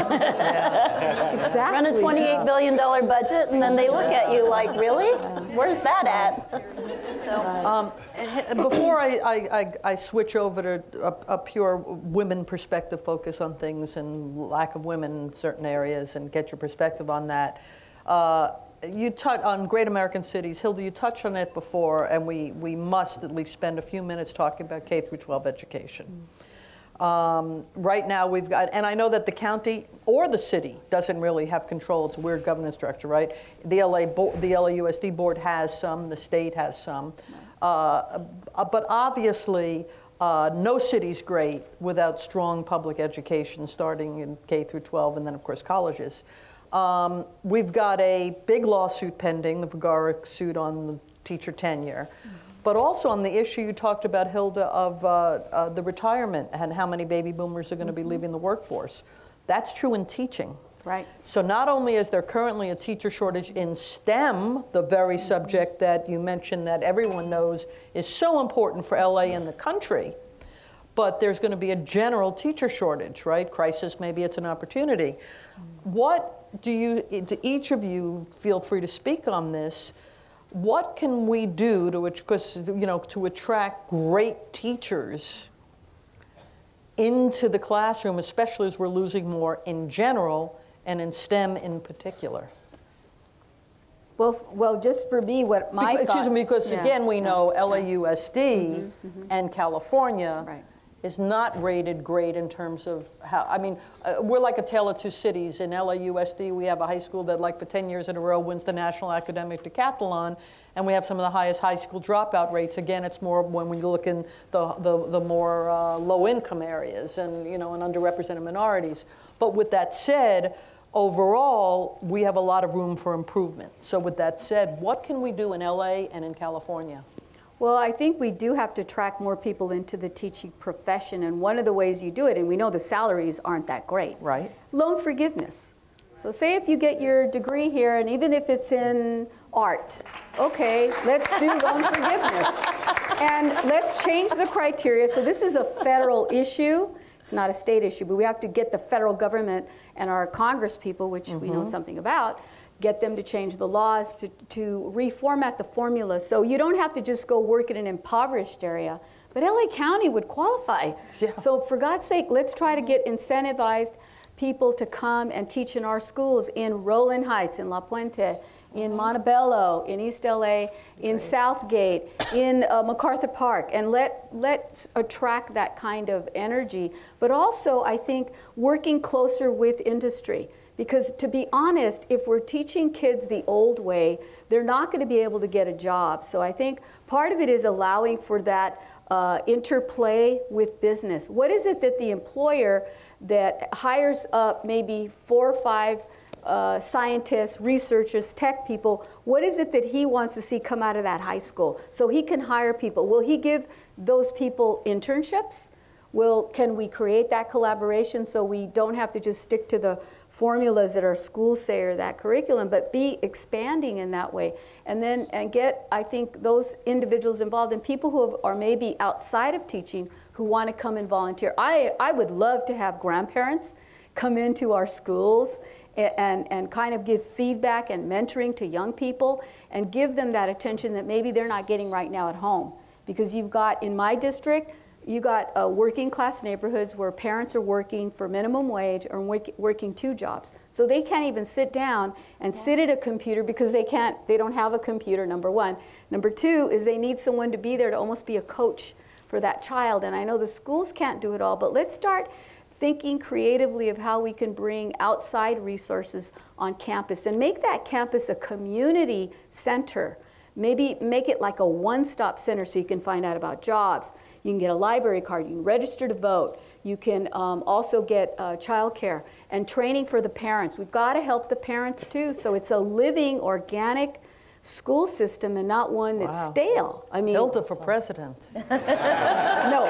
Yeah. Exactly. Run a twenty-eight billion dollar budget, and then they look at you like, really? Where's that at? So, um, before I, I, I switch over to a, a pure women perspective focus on things and lack of women in certain areas and get your perspective on that, uh, you touched on Great American Cities. Hilda, you touched on it before, and we, we must at least spend a few minutes talking about K through twelve education. Mm. Um, right now we've got, and I know that the county or the city doesn't really have control. It's a weird governance structure, right? The L A, Bo the L A U S D board has some, the state has some. Uh, but obviously, uh, no city's great without strong public education starting in K through twelve and then of course colleges. Um, we've got a big lawsuit pending, the Vergara suit on the teacher tenure. Mm-hmm. But also on the issue you talked about, Hilda, of uh, uh, the retirement and how many baby boomers are going to be leaving the workforce. That's true in teaching. Right. So not only is there currently a teacher shortage in STEM, the very subject that you mentioned that everyone knows is so important for L A and the country, but there's going to be a general teacher shortage, right? Crisis, maybe it's an opportunity. What do you, do each of you feel free to speak on this? What can we do to, because, you know, to attract great teachers into the classroom, especially as we're losing more in general and in STEM in particular? Well, well, just for me, what my because, thought, excuse me, because yeah, again, we yeah, know yeah. L A U S D mm-hmm, mm-hmm. and California right. is not rated great in terms of how, I mean, uh, we're like a tale of two cities. In L A U S D, we have a high school that like for ten years in a row wins the National Academic Decathlon, and we have some of the highest high school dropout rates. Again, it's more when, when you look in the, the, the more uh, low-income areas and, you know, and underrepresented minorities. But with that said, overall, we have a lot of room for improvement. So with that said, what can we do in L A and in California? Well, I think we do have to attract more people into the teaching profession, and one of the ways you do it, and we know the salaries aren't that great. Right. Loan forgiveness. So say if you get your degree here, and even if it's in art, okay, let's do loan forgiveness. And let's change the criteria. So this is a federal issue. It's not a state issue, but we have to get the federal government and our Congress people, which mm-hmm. we know something about, get them to change the laws, to, to reformat the formula. So you don't have to just go work in an impoverished area, but L A County would qualify. Yeah. So for God's sake, let's try to get incentivized people to come and teach in our schools in Rowland Heights, in La Puente, in Montebello, in East L A, in right. Southgate, in uh, MacArthur Park, and let, let's attract that kind of energy. But also, I think, working closer with industry. Because to be honest, if we're teaching kids the old way, they're not going to be able to get a job. So I think part of it is allowing for that uh, interplay with business. What is it that the employer that hires up maybe four or five uh, scientists, researchers, tech people, what is it that he wants to see come out of that high school so he can hire people? Will he give those people internships? Will, can we create that collaboration so we don't have to just stick to the formulas that our schools say or that curriculum, but be expanding in that way? And then and get, I think, those individuals involved and people who have, are maybe outside of teaching who want to come and volunteer. I, I would love to have grandparents come into our schools and, and, and kind of give feedback and mentoring to young people and give them that attention that maybe they're not getting right now at home. Because you've got, in my district, you got uh, working class neighborhoods where parents are working for minimum wage or work, working two jobs. So they can't even sit down and sit at a computer because they can't, they don't have a computer, number one. Number two is they need someone to be there to almost be a coach for that child. And I know the schools can't do it all, but let's start thinking creatively of how we can bring outside resources on campus and make that campus a community center. Maybe make it like a one-stop center so you can find out about jobs. You can get a library card, you can register to vote, you can um, also get uh, childcare and training for the parents. We've got to help the parents too, so it's a living, organic school system and not one that's wow. stale. I mean, Hilda for president. No.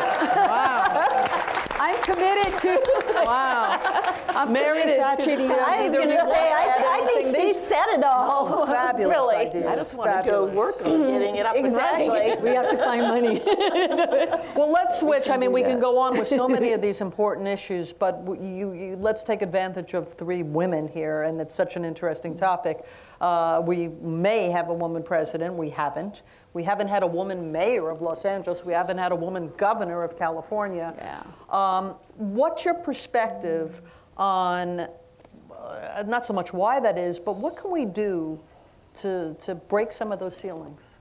Wow. I'm committed to. Wow. I'm Mary, Sachi, do you have I was either going to say, I, I think she These- said it all. Fabulous really. ideas. I just want to go work on getting it up and Exactly. running. We have to find money. Well, let's switch. I mean, we can that. go on with so many of these important issues, but w- you, you, let's take advantage of three women here, and it's such an interesting topic. Uh, we may have a woman president. We haven't. We haven't had a woman mayor of Los Angeles. We haven't had a woman governor of California. Yeah. Um, what's your perspective on, uh, not so much why that is, but what can we do to, to break some of those ceilings?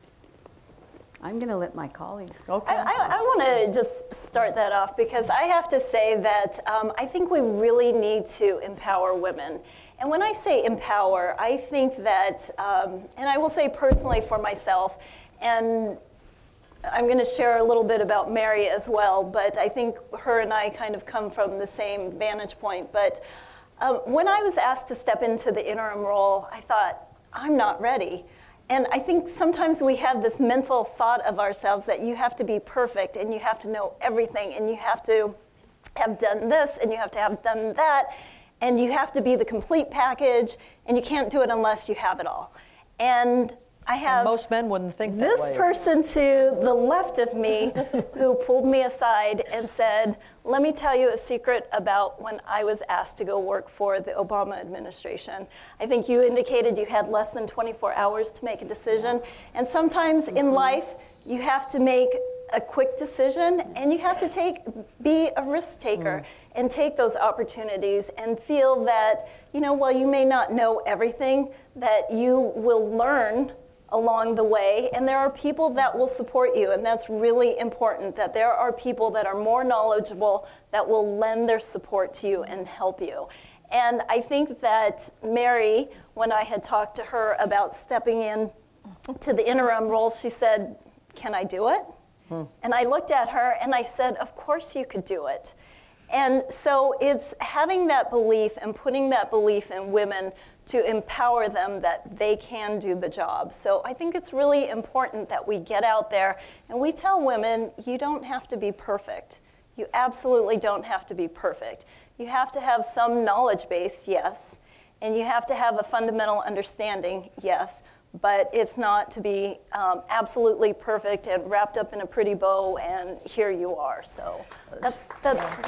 I'm going to let my colleagues. Okay. I, I, I want to just start that off because I have to say that um, I think we really need to empower women. And when I say empower, I think that, um, and I will say personally for myself, and I'm going to share a little bit about Mary as well, but I think her and I kind of come from the same vantage point. But um, when I was asked to step into the interim role, I thought, I'm not ready. And I think sometimes we have this mental thought of ourselves that you have to be perfect and you have to know everything and you have to have done this and you have to have done that and you have to be the complete package and you can't do it unless you have it all. And I have And most men wouldn't think that this way. person to the left of me who pulled me aside and said, let me tell you a secret about when I was asked to go work for the Obama administration. I think you indicated you had less than twenty-four hours to make a decision. And sometimes in life, you have to make a quick decision and you have to take, be a risk taker mm. and take those opportunities and feel that, you know, while you may not know everything, that you will learn along the way, and there are people that will support you, and that's really important, that there are people that are more knowledgeable that will lend their support to you and help you. And I think that Mary, when I had talked to her about stepping in to the interim role, she said, can I do it? Hmm. And I looked at her and I said, of course you could do it. And so it's having that belief and putting that belief in women to empower them that they can do the job. So I think it's really important that we get out there and we tell women, you don't have to be perfect. You absolutely don't have to be perfect. You have to have some knowledge base, yes, and you have to have a fundamental understanding, yes, but it's not to be um, absolutely perfect and wrapped up in a pretty bow and here you are. So that's, that's.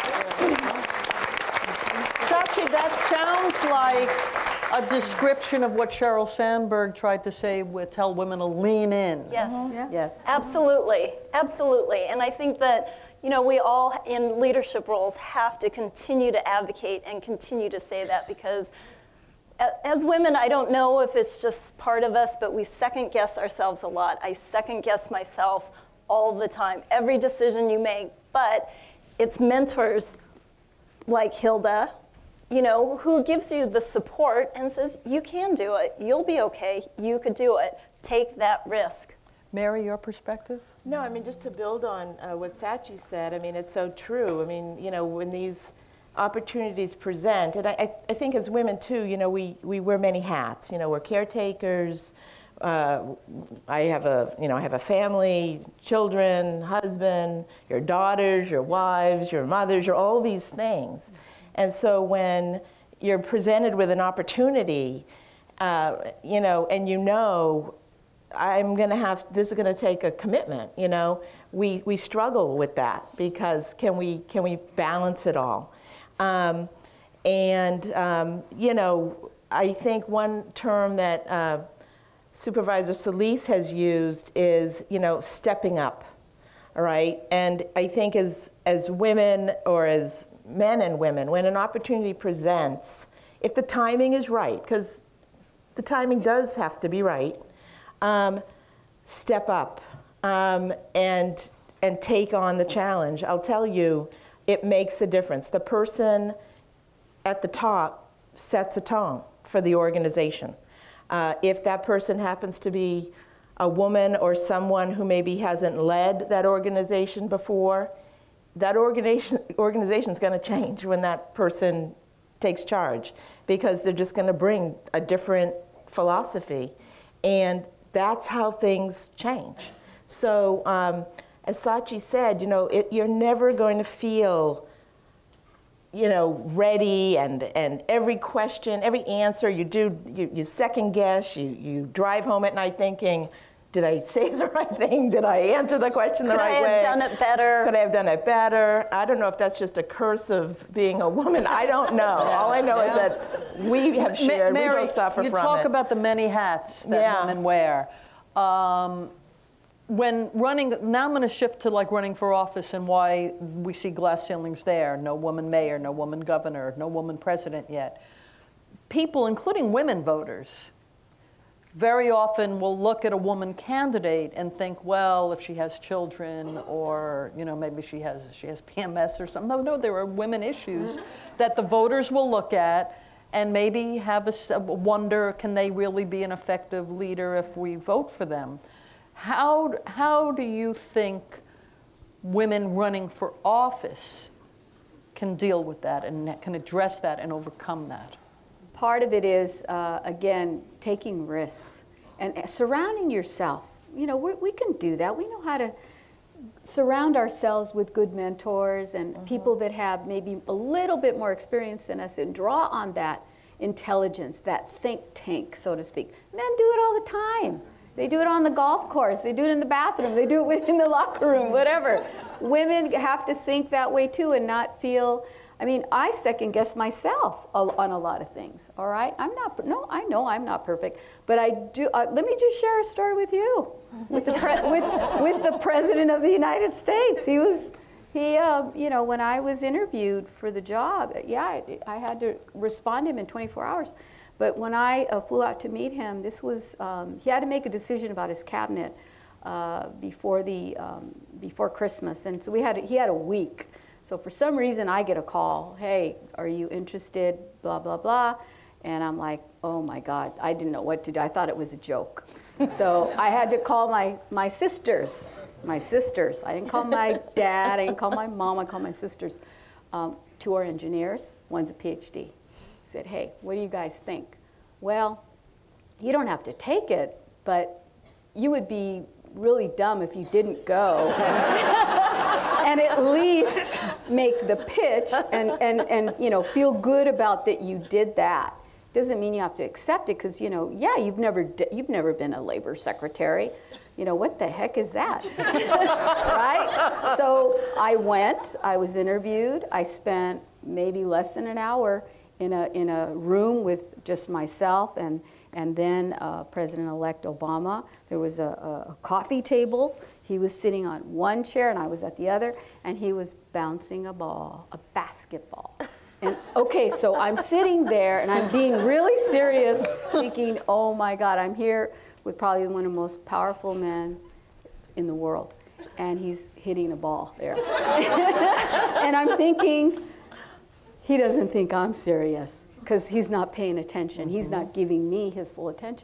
Sachi, that sounds like a description of what Sheryl Sandberg tried to say with tell women to lean in. Yes. Mm-hmm. yeah. Yes. Absolutely. Absolutely. And I think that, you know, we all in leadership roles have to continue to advocate and continue to say that because as women, I don't know if it's just part of us, but we second guess ourselves a lot. I second guess myself all the time, every decision you make, but it's mentors like Hilda, you know, who gives you the support and says, you can do it, you'll be okay, you could do it, take that risk. Mary, your perspective? No, I mean, just to build on uh, what Sachi said, I mean, it's so true. I mean, you know, when these opportunities present, and I, I think as women too, you know, we, we wear many hats. You know, we're caretakers. Uh, I have a, you know, I have a family, children, husband, your daughters, your wives, your mothers, your all these things. And so when you're presented with an opportunity, uh, you know, and you know, I'm going to have, this is going to take a commitment, you know, we, we struggle with that because can we, can we balance it all? Um, and, um, you know, I think one term that uh, Supervisor Solis has used is, you know, stepping up, all right? And I think as, as women or as men and women, when an opportunity presents, if the timing is right, because the timing does have to be right, um, step up um, and, and take on the challenge. I'll tell you, it makes a difference. The person at the top sets a tone for the organization. Uh, if that person happens to be a woman or someone who maybe hasn't led that organization before, that organization organization is going to change when that person takes charge because they're just going to bring a different philosophy, and that's how things change. So um, as Sachi said, you know, it, you're never going to feel, you know, ready, and, and every question, every answer you do, you, you second guess, you, you drive home at night thinking, did I say the right thing? Did I answer the question the right way? Could I have done it better? Could I have done it better? I don't know if that's just a curse of being a woman. I don't know. All I know yeah. is that we have shared, Mary, we don't suffer you from it. talk about the many hats that yeah. women wear. Um, when running, now I'm going to shift to like running for office and why we see glass ceilings there. No woman mayor, no woman governor, no woman president yet. People, including women voters, very often will look at a woman candidate and think, well, if she has children or, you know, maybe she has, she has P M S or something. No, no, there are women issues that the voters will look at and maybe have a, wonder, can they really be an effective leader if we vote for them? How, how do you think women running for office can deal with that and can address that and overcome that? Part of it is, uh, again, taking risks and surrounding yourself. You know, we're, we can do that. We know how to surround ourselves with good mentors and mm-hmm. people that have maybe a little bit more experience than us and draw on that intelligence, that think tank, so to speak. Men do it all the time. They do it on the golf course. They do it in the bathroom. They do it within the locker room, whatever. Women have to think that way too and not feel, I mean, I second guess myself on a lot of things, all right? I'm not, no, I know I'm not perfect, but I do, uh, let me just share a story with you. With the, pre with, with the President of the United States. He was, he, uh, you know, when I was interviewed for the job, yeah, I, I had to respond to him in twenty-four hours. But when I uh, flew out to meet him, this was, um, he had to make a decision about his cabinet uh, before, the, um, before Christmas. And so we had, he had a week. So for some reason, I get a call, hey, are you interested, blah, blah, blah. And I'm like, oh my God, I didn't know what to do. I thought it was a joke. So I had to call my, my sisters, my sisters. I didn't call my dad, I didn't call my mom, I called my sisters. Um, two are engineers, one's a P H D. He said, hey, what do you guys think? Well, you don't have to take it, but you would be really dumb if you didn't go. And at least make the pitch and, and, and you know, feel good about that you did that. Doesn't mean you have to accept it because, you know, yeah, you've never, you've never been a labor secretary. You know, what the heck is that? Right? So I went, I was interviewed, I spent maybe less than an hour in a, in a room with just myself and, and then uh, President-elect Obama. There was a, a coffee table. He was sitting on one chair and I was at the other, and he was bouncing a ball, a basketball. And okay, so I'm sitting there and I'm being really serious, thinking, oh my God, I'm here with probably one of the most powerful men in the world. And he's hitting a ball there. And I'm thinking, he doesn't think I'm serious because he's not paying attention. He's not giving me his full attention.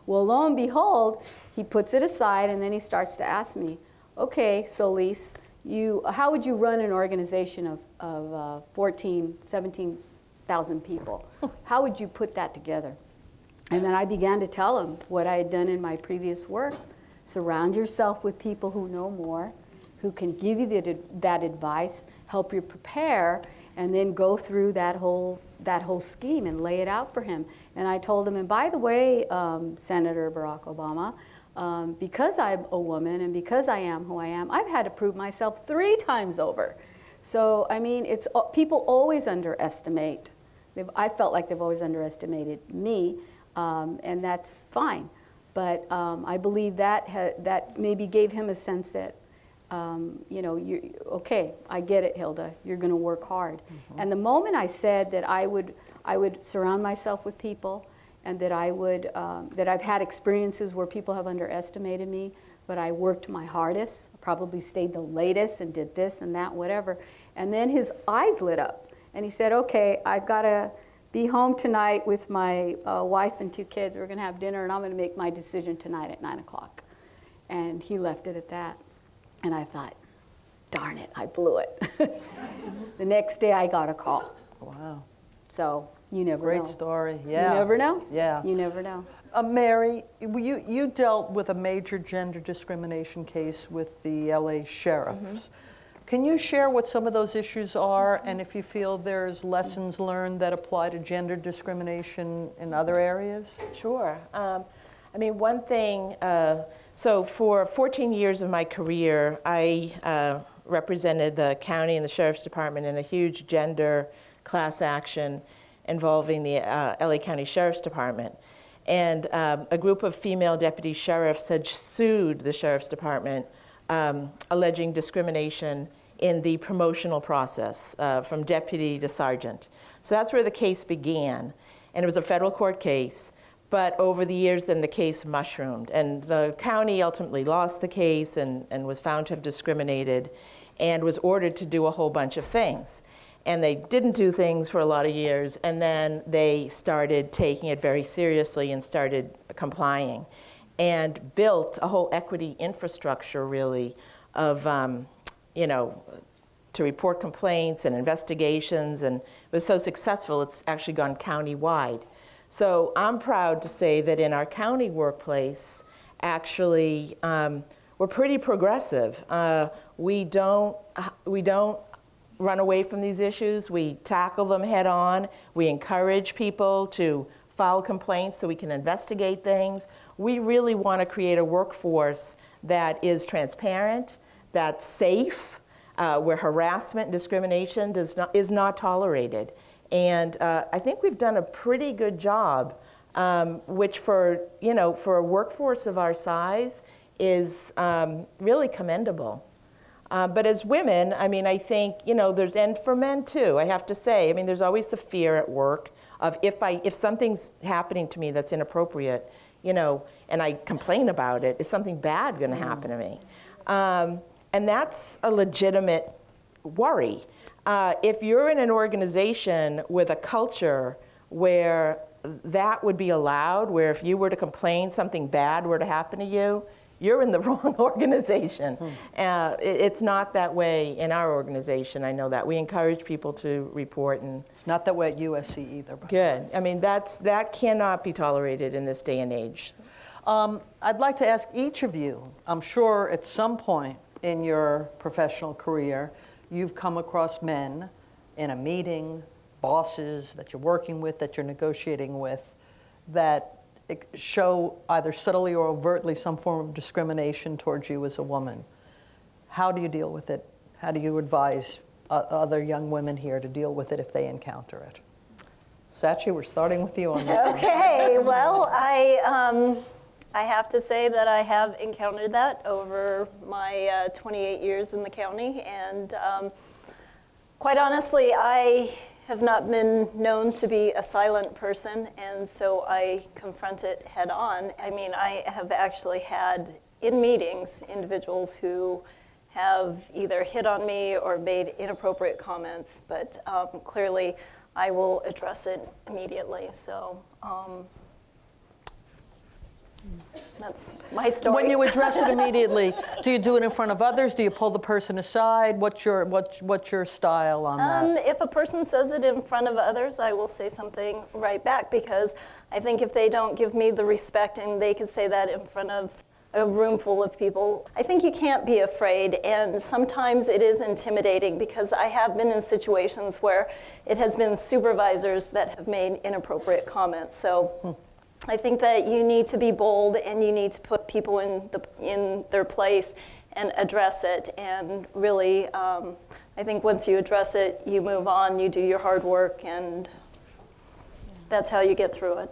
Well, lo and behold, he puts it aside and then he starts to ask me, okay, Solis, you, how would you run an organization of, of uh, fourteen, seventeen thousand people? How would you put that together? And then I began to tell him what I had done in my previous work. Surround yourself with people who know more, who can give you the, that advice, help you prepare, and then go through that whole, that whole scheme and lay it out for him. And I told him, and by the way, um, Senator Barack Obama, um, because I'm a woman and because I am who I am, I've had to prove myself three times over. So, I mean, it's, people always underestimate. They've, I felt like they've always underestimated me, um, and that's fine. But um, I believe that, ha that maybe gave him a sense that, um, you know, you're, okay, I get it, Hilda, you're going to work hard. Mm-hmm. And the moment I said that I would, I would surround myself with people, and that I would, um, that I've had experiences where people have underestimated me, but I worked my hardest, probably stayed the latest and did this and that, whatever. And then his eyes lit up, and he said, okay, I've got to be home tonight with my uh, wife and two kids. We're going to have dinner, and I'm going to make my decision tonight at nine o'clock. And he left it at that. And I thought, darn it, I blew it. The next day, I got a call. Wow. So you never Great know. Great story, yeah. You never know? Yeah. You never know. Uh, Mary, you, you dealt with a major gender discrimination case with the L A sheriffs. Mm-hmm. Can you share what some of those issues are, and if you feel there's lessons learned that apply to gender discrimination in other areas? Sure. Um, I mean, one thing, uh, so for fourteen years of my career, I uh, represented the county and the sheriff's department in a huge gender class action involving the uh, L A County Sheriff's Department. And um, a group of female deputy sheriffs had sued the sheriff's department Um, alleging discrimination in the promotional process uh, from deputy to sergeant. So that's where the case began. And it was a federal court case, but over the years then the case mushroomed. And the county ultimately lost the case and, and was found to have discriminated and was ordered to do a whole bunch of things. And they didn't do things for a lot of years, and then they started taking it very seriously and started complying, and built a whole equity infrastructure, really, of, um, you know, to report complaints and investigations, and it was so successful, it's actually gone county-wide. So I'm proud to say that in our county workplace, actually, um, we're pretty progressive. Uh, we don't, we don't run away from these issues. We tackle them head on. We encourage people to file complaints so we can investigate things. We really want to create a workforce that is transparent, that's safe, uh, where harassment and discrimination does not, is not tolerated. And uh, I think we've done a pretty good job, um, which for, you know, for a workforce of our size is um, really commendable. Uh, but as women, I mean, I think, you know, there's, and for men too, I have to say, I mean, there's always the fear at work of if I, if something's happening to me that's inappropriate, you know, and I complain about it, is something bad going to mm. happen to me? Um, and that's a legitimate worry. Uh, if you're in an organization with a culture where that would be allowed, where if you were to complain, something bad were to happen to you, you're in the wrong organization. Mm. Uh, it, it's not that way in our organization, I know that. We encourage people to report. And it's not that way at U S C either. Good. I mean, that's, that cannot be tolerated in this day and age. Um, I'd like to ask each of you, I'm sure at some point in your professional career, you've come across men in a meeting, bosses that you're working with, that you're negotiating with, that show either subtly or overtly some form of discrimination towards you as a woman. How do you deal with it? How do you advise uh, other young women here to deal with it if they encounter it? Sachi, we're starting with you on this. Okay, well, I, um, I have to say that I have encountered that over my uh, twenty-eight years in the county, and um, quite honestly, I have not been known to be a silent person, and so I confront it head on. I mean, I have actually had, in meetings, individuals who have either hit on me or made inappropriate comments, but um, clearly I will address it immediately. So, um, That's my story. When you address it immediately, do you do it in front of others? Do you pull the person aside? What's your, what's, what's your style on Um, that? if a person says it in front of others, I will say something right back, because I think if they don't give me the respect and they could say that in front of a room full of people, I think you can't be afraid. And sometimes it is intimidating, because I have been in situations where it has been supervisors that have made inappropriate comments. So. Hmm. I think that you need to be bold, and you need to put people in the in their place and address it. And really, um, I think once you address it, you move on, you do your hard work, and that's how you get through it.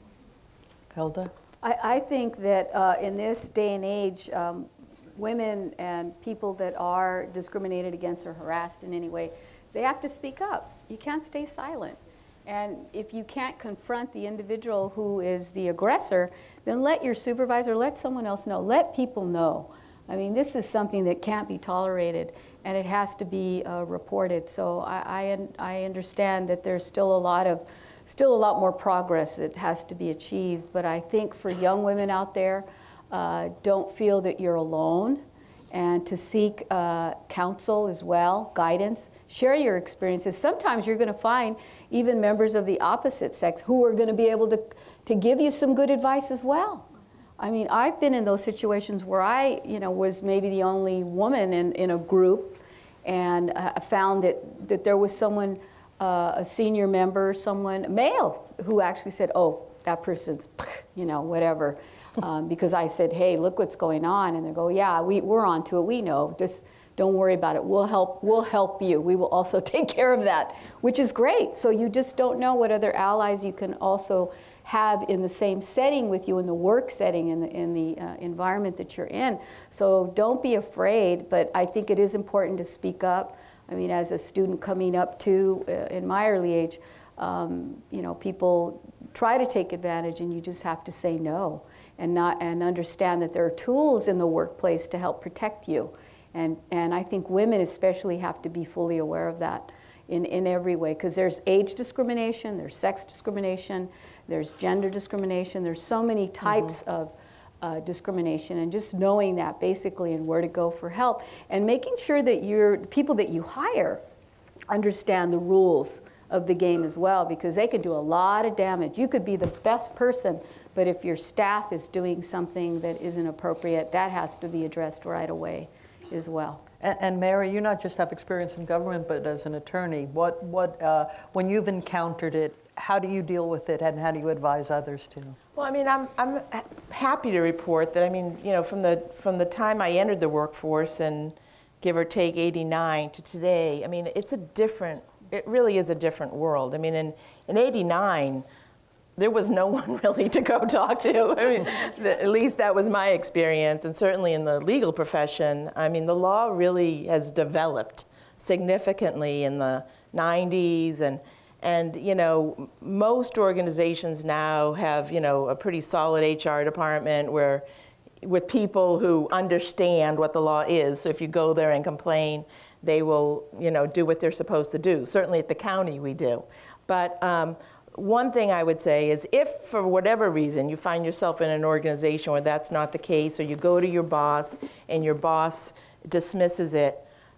Hilda? I, I think that uh, in this day and age, um, women and people that are discriminated against or harassed in any way, they have to speak up. You can't stay silent. And if you can't confront the individual who is the aggressor, then let your supervisor, let someone else know, let people know. I mean, this is something that can't be tolerated, and it has to be uh, reported. So I, I, I understand that there's still a lot of, still a lot more progress that has to be achieved. But I think for young women out there, uh, don't feel that you're alone, and to seek uh, counsel as well, guidance. Share your experiences. Sometimes you're going to find even members of the opposite sex who are going to be able to, to give you some good advice as well. I mean, I've been in those situations where I, you know, was maybe the only woman in, in a group, and uh, found that, that there was someone, uh, a senior member, someone, male, who actually said, oh, that person's, you know, whatever. Um, because I said, hey, look what's going on. And they go, yeah, we, we're on to it. We know. Just don't worry about it. We'll help, we'll help you. We will also take care of that, which is great. So you just don't know what other allies you can also have in the same setting with you, in the work setting, in the, in the uh, environment that you're in. So don't be afraid, but I think it is important to speak up. I mean, as a student coming up to, uh, in my early age, um, you know, people try to take advantage, and you just have to say no. And, not, and understand that there are tools in the workplace to help protect you. And, and I think women especially have to be fully aware of that in, in every way, because there's age discrimination, there's sex discrimination, there's gender discrimination, there's so many types mm-hmm. of uh, discrimination, and just knowing that basically and where to go for help, and making sure that your, the people that you hire understand the rules of the game as well, because they could do a lot of damage. You could be the best person, but if your staff is doing something that isn't appropriate, that has to be addressed right away as well. And, and Mary, you not just have experience in government, but as an attorney, what, what, uh, when you've encountered it, how do you deal with it, and how do you advise others to? Well, I mean, I'm, I'm happy to report that, I mean, you know, from the, from the time I entered the workforce, and give or take eighty-nine to today, I mean, it's a different, it really is a different world. I mean, in, in eighty-nine, there was no one really to go talk to. I mean, at least that was my experience, and certainly in the legal profession. I mean, the law really has developed significantly in the nineties, and, and you know, most organizations now have, you know, a pretty solid H R department where, with people who understand what the law is. So if you go there and complain, they will, you know, do what they're supposed to do. Certainly at the county we do. But um, one thing I would say is, if for whatever reason you find yourself in an organization where that's not the case, or you go to your boss and your boss dismisses it,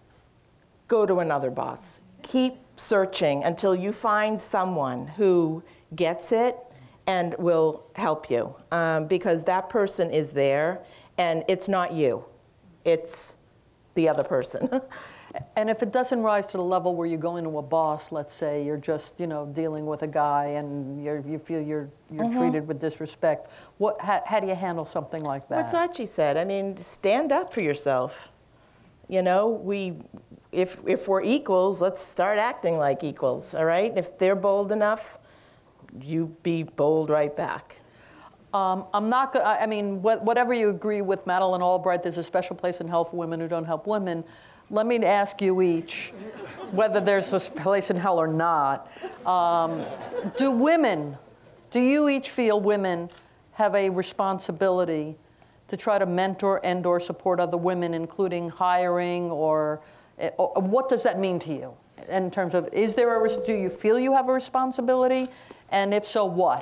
go to another boss. Keep searching until you find someone who gets it and will help you, um, because that person is there, and it's not you, it's the other person. And if it doesn't rise to the level where you go into a boss, let's say you're just, you know, dealing with a guy, and you're, you feel you're, you're mm-hmm. treated with disrespect, what, how, how do you handle something like that? What Sachi said, I mean, stand up for yourself. You know, we, if, if we're equals, let's start acting like equals, all right? If they're bold enough, you be bold right back. Um, I'm not going I mean, wh whatever you agree with Madeleine Albright, there's a special place in hell for women who don't help women. Let me ask you each, whether there's a place in hell or not, um, do women, do you each feel women have a responsibility to try to mentor and or support other women, including hiring, or, or what does that mean to you? In terms of, is there a, do you feel you have a responsibility? And if so, what?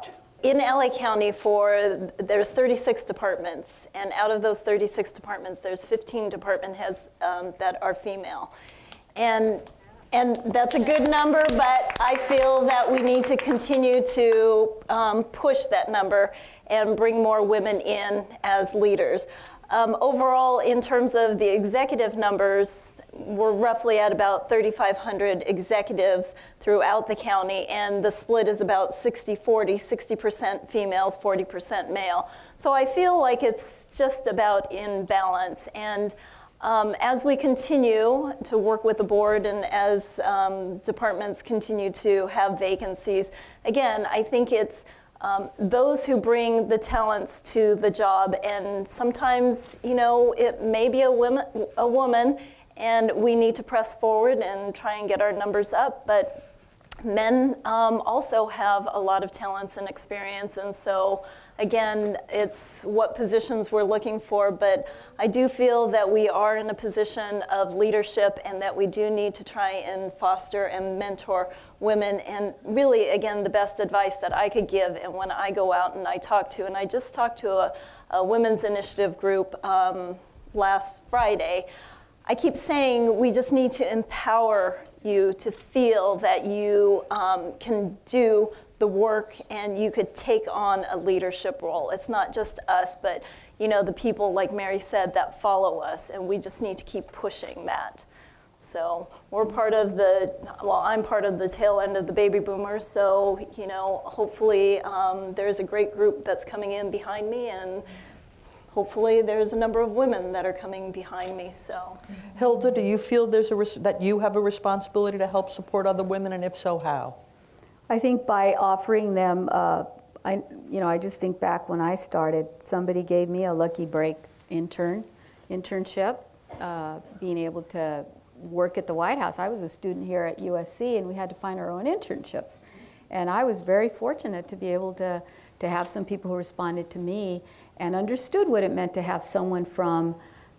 in L A County, for there's thirty-six departments, and out of those thirty-six departments, there's fifteen department heads um, that are female. And, and that's a good number, but I feel that we need to continue to um, push that number and bring more women in as leaders. Um, overall, in terms of the executive numbers, we're roughly at about thirty-five hundred executives throughout the county, and the split is about sixty forty, sixty percent females, forty percent male. So I feel like it's just about in balance. And um, as we continue to work with the board and as um, departments continue to have vacancies, again, I think it's Um, those who bring the talents to the job, and sometimes, you know, it may be a woman, a woman, and we need to press forward and try and get our numbers up, but men um, also have a lot of talents and experience, and so, again, it's what positions we're looking for, but I do feel that we are in a position of leadership and that we do need to try and foster and mentor women. And really, again, the best advice that I could give, and when I go out and I talk to, and I just talked to a, a women's initiative group um, last Friday, I keep saying we just need to empower you to feel that you um, can do the work and you could take on a leadership role. It's not just us, but you know, the people, like Mary said, that follow us, and we just need to keep pushing that. So we're part of the, well, I'm part of the tail end of the baby boomers, so you know, hopefully um, there's a great group that's coming in behind me, and hopefully there's a number of women that are coming behind me. So, Hilda, do you feel there's a res that you have a responsibility to help support other women, and if so, how? I think by offering them, uh, I, you know, I just think back when I started, somebody gave me a lucky break intern, internship, uh, being able to work at the White House. I was a student here at U S C, and we had to find our own internships. And I was very fortunate to be able to, to have some people who responded to me and understood what it meant to have someone from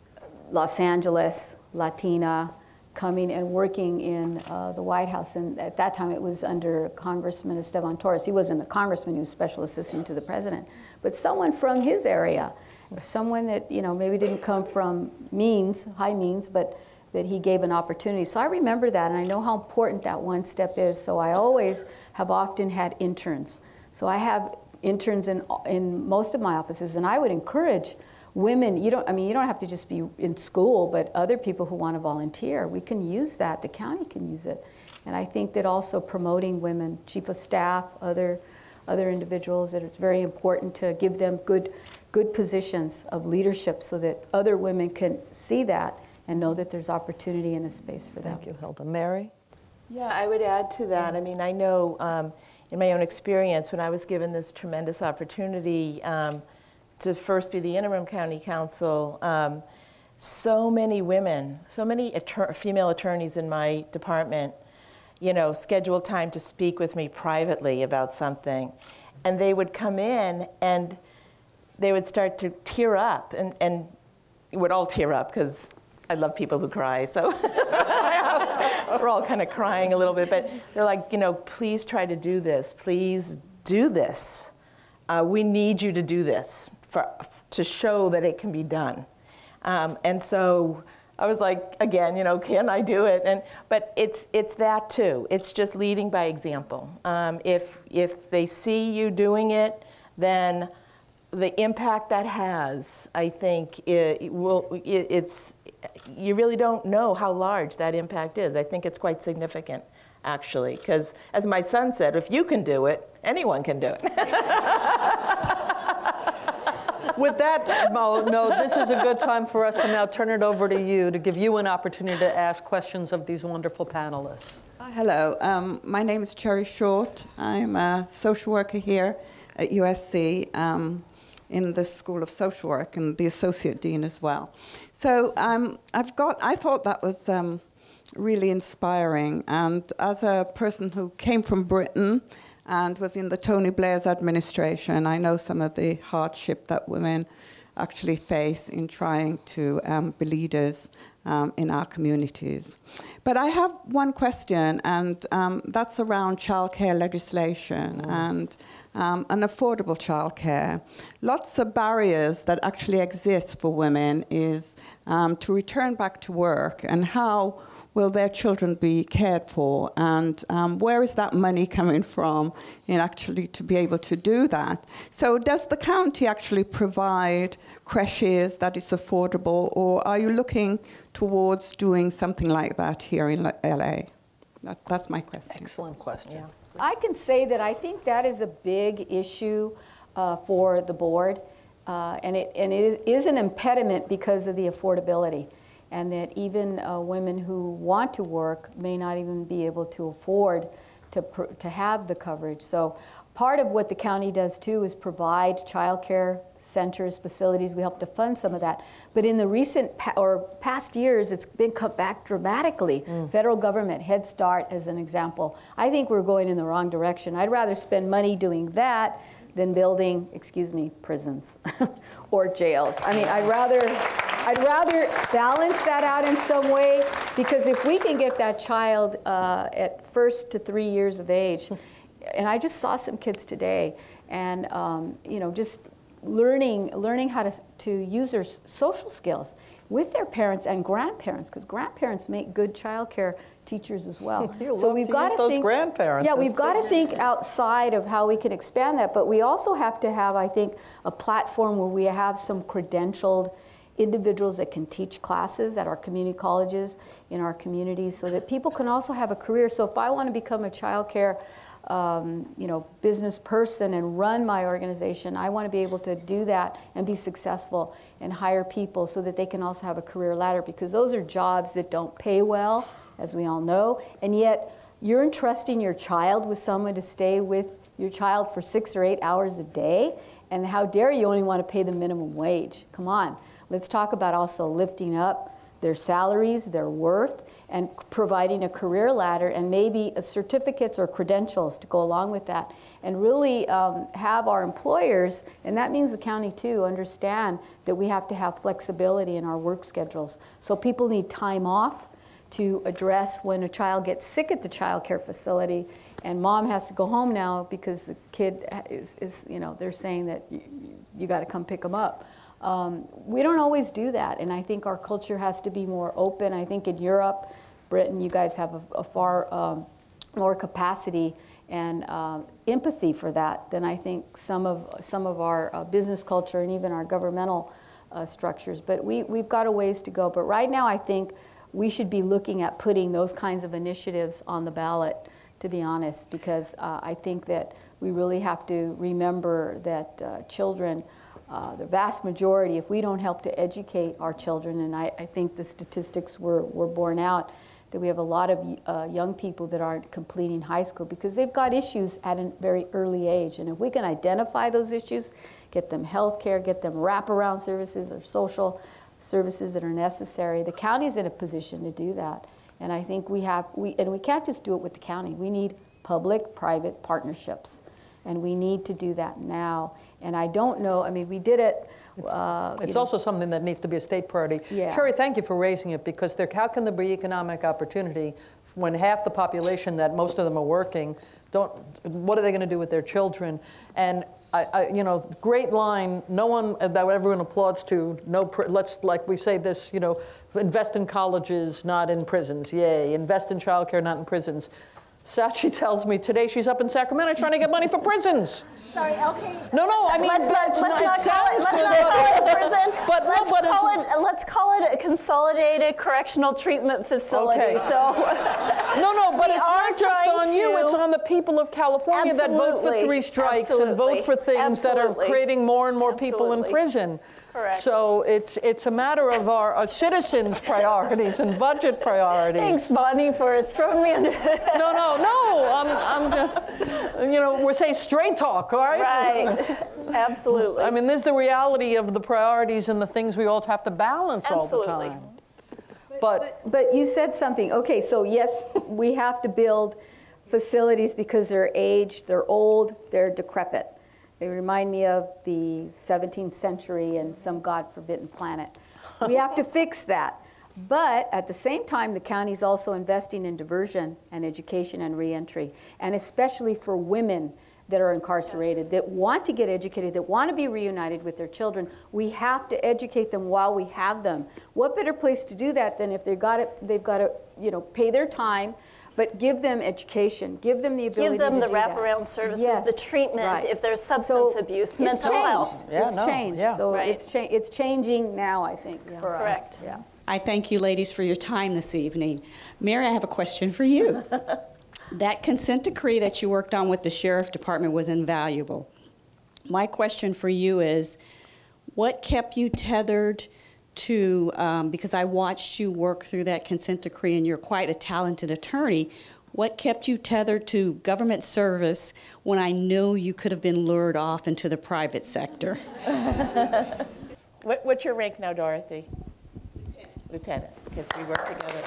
Los Angeles, Latina, coming and working in uh, the White House. And at that time, it was under Congressman Esteban Torres. He wasn't a congressman, he was special assistant to the president. But someone from his area, or someone that, you know, maybe didn't come from means, high means, but that he gave an opportunity. So I remember that, and I know how important that one step is. So I always have often had interns. So I have interns in, in most of my offices, and I would encourage women, you don't, I mean, you don't have to just be in school, but other people who want to volunteer, we can use that. The county can use it. And I think that also promoting women, chief of staff, other, other individuals, that it's very important to give them good, good positions of leadership so that other women can see that and know that there's opportunity and a space for them. Thank you, Hilda. Mary? Yeah, I would add to that. I mean, I know um, in my own experience, when I was given this tremendous opportunity um, to first be the interim county counsel, um, so many women, so many attor- female attorneys in my department, you know, scheduled time to speak with me privately about something. And they would come in and they would start to tear up, and, and would all tear up because I love people who cry, so we're all kind of crying a little bit, but they're like, you know, please try to do this. Please do this. Uh, we need you to do this for, to show that it can be done. Um, and so I was like, again, you know, can I do it? And but it's it's that too. It's just leading by example. Um, if if they see you doing it, then the impact that has, I think, it, it will. It, it's you really don't know how large that impact is. I think it's quite significant, actually, because as my son said, if you can do it, anyone can do it. With that, Mo, no, this is a good time for us to now turn it over to you to give you an opportunity to ask questions of these wonderful panelists. Uh, hello, um, my name is Cherry Short. I'm a social worker here at U S C um, in the School of Social Work and the Associate Dean as well. So um, I've got, I thought that was um, really inspiring. And as a person who came from Britain and was in the Tony Blair's administration, I know some of the hardship that women actually face in trying to um, be leaders um, in our communities. But I have one question, and um, that's around childcare legislation. Mm. And um, and affordable childcare. Lots of barriers that actually exist for women is um, to return back to work, and how will their children be cared for, and um, where is that money coming from in actually to be able to do that? So does the county actually provide creches that is affordable, or are you looking towards doing something like that here in L A? That, that's my question. Excellent question. Yeah. I can say that I think that is a big issue uh, for the board, uh, and it, and it is, is an impediment because of the affordability. And that even uh, women who want to work may not even be able to afford to, pr to have the coverage. So part of what the county does too is provide childcare centers, facilities. We help to fund some of that. But in the recent pa or past years, it's been cut back dramatically. Mm. Federal government, Head Start as an example. I think we're going in the wrong direction. I'd rather spend money doing that than building, excuse me, prisons or jails. I mean, I'd rather, I'd rather balance that out in some way, because if we can get that child uh, at first to three years of age, and I just saw some kids today, and um, you know, just learning, learning how to, to use their social skills with their parents and grandparents, because grandparents make good childcare teachers as well. You so love we've to got use to those think, grandparents. yeah, That's we've got big. to think outside of how we can expand that, but we also have to have, I think, a platform where we have some credentialed individuals that can teach classes at our community colleges in our communities, so that people can also have a career. So if I want to become a childcare Um, you know, business person and run my organization, I want to be able to do that and be successful and hire people so that they can also have a career ladder, because those are jobs that don't pay well, as we all know, and yet you're entrusting your child with someone to stay with your child for six or eight hours a day, and how dare you only want to pay the minimum wage? Come on, let's talk about also lifting up their salaries, their worth, and providing a career ladder, and maybe certificates or credentials to go along with that, and really um, have our employers, and that means the county too, understand that we have to have flexibility in our work schedules. So people need time off to address when a child gets sick at the child care facility, and mom has to go home now because the kid is, is you know, they're saying that you, you got to come pick them up. Um, we don't always do that, and I think our culture has to be more open. I think in Europe, Britain, you guys have a, a far um, more capacity and uh, empathy for that than I think some of some of our uh, business culture and even our governmental uh, structures. But we, we've got a ways to go. But right now, I think we should be looking at putting those kinds of initiatives on the ballot, to be honest, because uh, I think that we really have to remember that uh, children, Uh, the vast majority, if we don't help to educate our children, and I, I think the statistics were, were borne out, that we have a lot of uh, young people that aren't completing high school because they've got issues at a very early age. And if we can identify those issues, get them health care, get them wraparound services or social services that are necessary, the county's in a position to do that. And I think we have, we, and we can't just do it with the county. We need public-private partnerships. And we need to do that now. And I don't know, I mean, we did it. It's, uh, it's know. also something that needs to be a state priority. Yeah. Sherry, thank you for raising it, because there, how can there be economic opportunity when half the population that most of them are working don't, what are they going to do with their children? And I, I, you know, great line, no one that everyone applauds to, no, let's, like we say this, you know, invest in colleges, not in prisons, yay, invest in childcare, not in prisons. Sachi tells me today she's up in Sacramento trying to get money for prisons. Sorry, L K. No, no, I mean, let's not, let's no, not, it call, it, let's good, not call it prison. But let's, no, but call it, let's call it a consolidated correctional treatment facility. Okay. So no, no, but we it's not just on you. to, it's on the people of California that vote for three strikes absolutely, and vote for things absolutely. that are creating more and more absolutely. people in prison. Correct. So it's it's a matter of our, our citizens' priorities and budget priorities. Thanks, Bonnie, for throwing me under. no, no, no. I'm, I'm just, you know, we're saying straight talk, all right? Right. Absolutely. I mean, this is the reality of the priorities and the things we all have to balance absolutely. all the time. But, But, but, but you said something. Okay, so yes, we have to build facilities because they're aged, they're old, they're decrepit. They remind me of the seventeenth century and some God-forbidden planet. We have to fix that. But at the same time, the county's also investing in diversion and education and reentry, and especially for women that are incarcerated, yes. that want to get educated, that want to be reunited with their children. We have to educate them while we have them. What better place to do that than if they've got to, they've got to, you know, pay their time, but give them education, give them the ability to do that. Give them the wraparound services, yes. the treatment, right. if there's substance so abuse, mental changed. health. Yeah, it's no, changed. Yeah. So right. it's, cha it's changing now, I think, yeah. for Correct. us. Yeah. I thank you, ladies, for your time this evening. Mary, I have a question for you. That consent decree that you worked on with the Sheriff Department was invaluable. My question for you is, what kept you tethered to, um, because I watched you work through that consent decree and you're quite a talented attorney, what kept you tethered to government service when I know you could have been lured off into the private sector? what, what's your rank now, Dorothy? Lieutenant. Lieutenant, because we work together.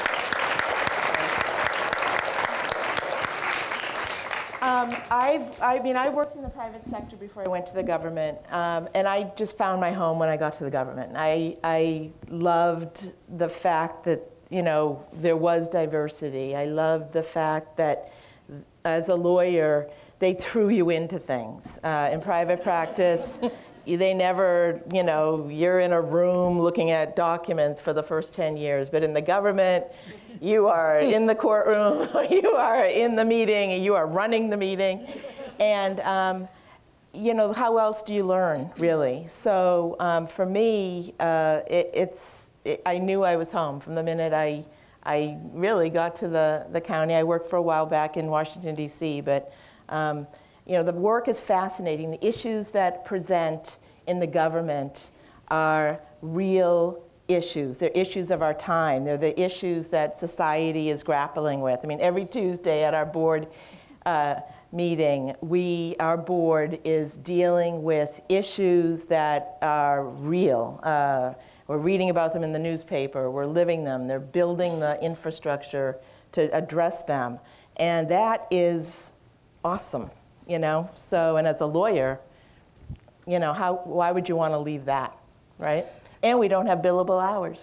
Um, I've, I mean, I worked in the private sector before I went to the government, um, and I just found my home when I got to the government. I, I loved the fact that, you know, there was diversity. I loved the fact that, as a lawyer, they threw you into things. Uh, in private practice, they never, you know, you're in a room looking at documents for the first ten years, but in the government, you are in the courtroom, you are in the meeting, you are running the meeting. And, um, you know, how else do you learn, really? So um, for me, uh, it, it's, it, I knew I was home from the minute I, I really got to the, the county. I worked for a while back in Washington, D C, but um, you know, the work is fascinating. The issues that present in the government are real issues. They're issues of our time. They're the issues that society is grappling with. I mean, every Tuesday at our board uh, meeting, we, our board is dealing with issues that are real. Uh, we're reading about them in the newspaper. We're living them. They're building the infrastructure to address them. And that is awesome, you know? So, and as a lawyer, you know, how, why would you want to leave that, right? And we don't have billable hours.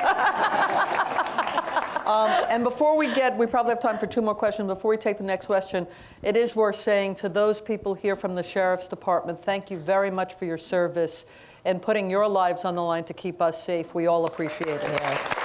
um, and before we get, we probably have time for two more questions. Before we take the next question, it is worth saying to those people here from the Sheriff's Department, thank you very much for your service and putting your lives on the line to keep us safe. We all appreciate it. Yes.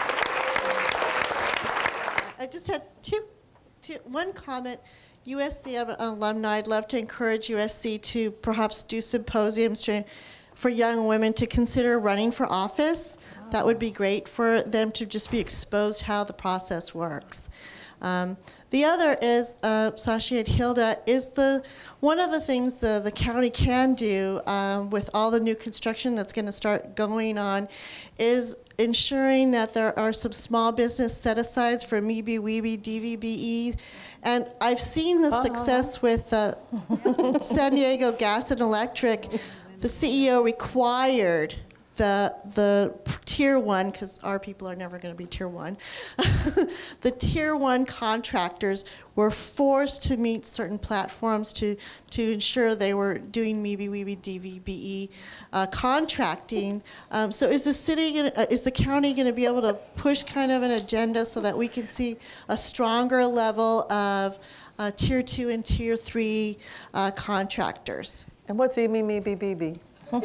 I just had two, two, one comment. U S C, I'm an alumni. I'd love to encourage U S C to perhaps do symposiums to, for young women to consider running for office. Oh. That would be great for them to just be exposed how the process works. Um, the other is, uh, Sachi and Hilda, is the one of the things the, the county can do um, with all the new construction that's going to start going on is ensuring that there are some small business set-asides for M E B, W E B, D V B E. And I've seen the uh-huh. success with uh, San Diego Gas and Electric. The C E O required the the tier one, because our people are never going to be tier one. The tier one contractors were forced to meet certain platforms to to ensure they were doing M E B, W E B, D V B E uh, contracting. Um, so is the city gonna, uh, is the county going to be able to push kind of an agenda so that we can see a stronger level of uh, tier two and tier three uh, contractors? And what's M E B B B?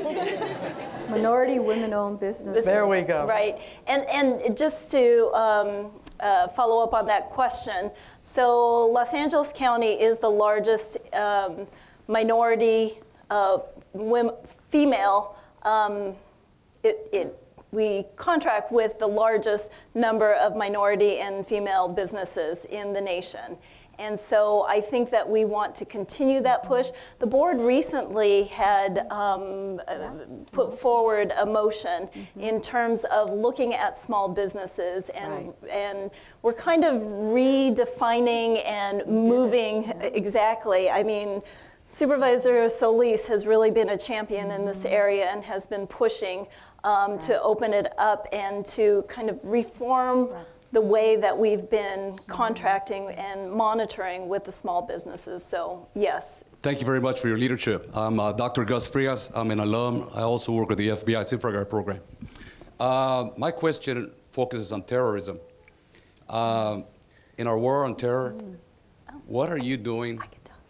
Minority women-owned businesses. There we go. Right, and and just to um, uh, follow up on that question, so Los Angeles County is the largest um, minority uh, women, female. Um, it, it we contract with the largest number of minority and female businesses in the nation. And so I think that we want to continue that push. The board recently had um, put forward a motion mm-hmm. in terms of looking at small businesses, and right. and we're kind of redefining and moving exactly. I mean, Supervisor Solis has really been a champion mm-hmm. in this area and has been pushing um, right. to open it up and to kind of reform right. the way that we've been contracting and monitoring with the small businesses. So, yes. Thank you very much for your leadership. I'm uh, Doctor Gus Frias. I'm an alum. I also work with the F B I Supervisor program. Uh, my question focuses on terrorism. Uh, in our war on terror, what are you doing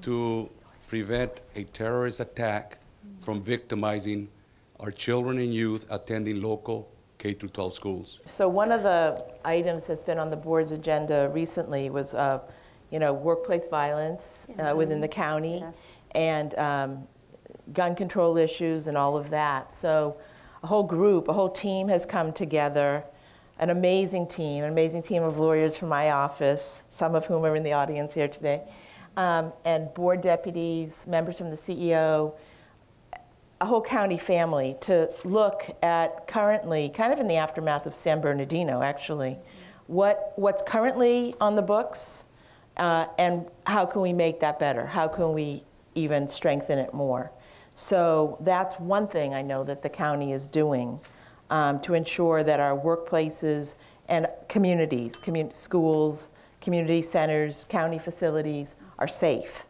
to prevent a terrorist attack from victimizing our children and youth attending local K through twelve schools? So one of the items that's been on the board's agenda recently was, uh, you know, workplace violence uh, within the county, Yes. and um, gun control issues and all of that. So a whole group, a whole team has come together, an amazing team, an amazing team of lawyers from my office, some of whom are in the audience here today, um, and board deputies, members from the C E O, a whole county family to look at currently, kind of in the aftermath of San Bernardino actually, what, what's currently on the books, uh, and how can we make that better? How can we even strengthen it more? So that's one thing I know that the county is doing um, to ensure that our workplaces and communities, commun schools, community centers, county facilities are safe.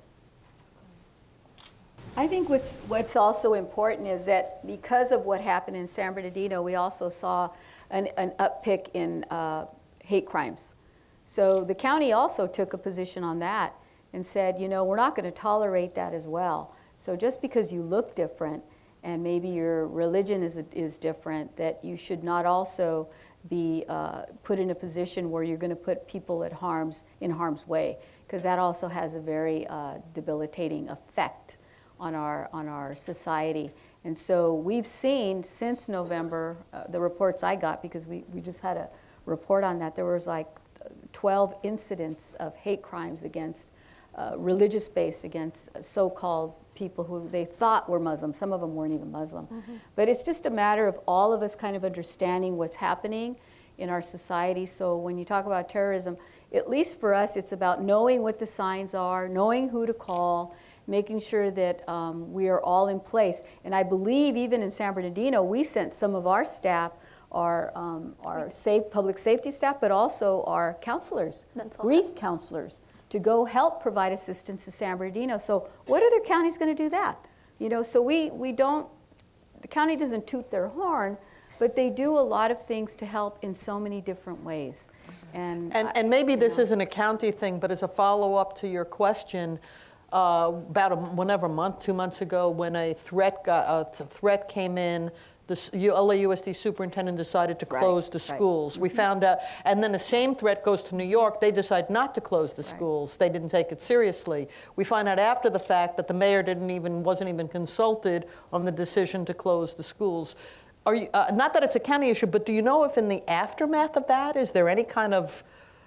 I think what's, what's also important is that because of what happened in San Bernardino, we also saw an, an uptick in uh, hate crimes. So the county also took a position on that and said, you know, we're not going to tolerate that as well. So just because you look different and maybe your religion is, is different, that you should not also be uh, put in a position where you're going to put people at harm's, in harm's way, because that also has a very uh, debilitating effect on our, on our society. And so we've seen since November, uh, the reports I got, because we, we just had a report on that, there was like twelve incidents of hate crimes against, uh, religious-based, against so-called people who they thought were Muslim. Some of them weren't even Muslim. Mm-hmm. But it's just a matter of all of us kind of understanding what's happening in our society. So when you talk about terrorism, at least for us, it's about knowing what the signs are, knowing who to call, making sure that um, we are all in place. And I believe even in San Bernardino, we sent some of our staff, our, um, our safe, public safety staff, but also our counselors, Mental grief health. counselors, to go help provide assistance to San Bernardino. So what other county's going to do that? You know, so we, we don't, the county doesn't toot their horn, but they do a lot of things to help in so many different ways. And, And, I, and maybe this know. isn't a county thing, but as a follow-up to your question, uh, about a, whenever month, two months ago, when a threat got, a threat came in, the L A U S D superintendent decided to close right, the right. schools. We Mm-hmm. found out, and then the same threat goes to New York. They decide not to close the Right. schools. They didn't take it seriously. We find out after the fact that the mayor didn't even wasn't even consulted on the decision to close the schools. Are you, uh, not that it's a county issue, but do you know if in the aftermath of that, is there any kind of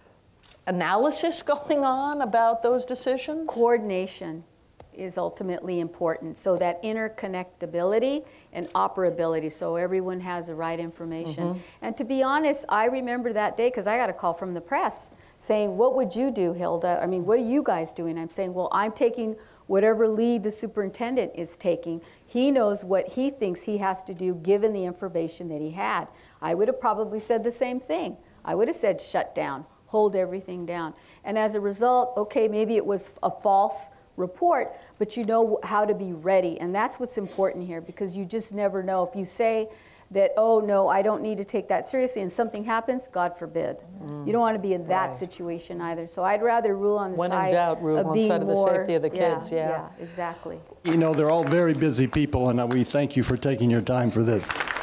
analysis going on about those decisions? Coordination is ultimately important, so that interconnectability and operability, so everyone has the right information. Mm-hmm. And to be honest, I remember that day because I got a call from the press saying, what would you do, Hilda? I mean, what are you guys doing? I'm saying, well, I'm taking whatever lead the superintendent is taking. He knows what he thinks he has to do given the information that he had. I would have probably said the same thing. I would have said shut down, hold everything down. And as a result, okay, maybe it was a false report, but you know how to be ready. And that's what's important here, because you just never know. If you say that, oh, no, I don't need to take that seriously, and something happens, God forbid. Mm. You don't want to be in that right. situation either. So I'd rather rule on the when side in doubt, rule of on being side of the more, safety of the kids. Yeah, yeah, yeah, exactly. You know, they're all very busy people, and we thank you for taking your time for this.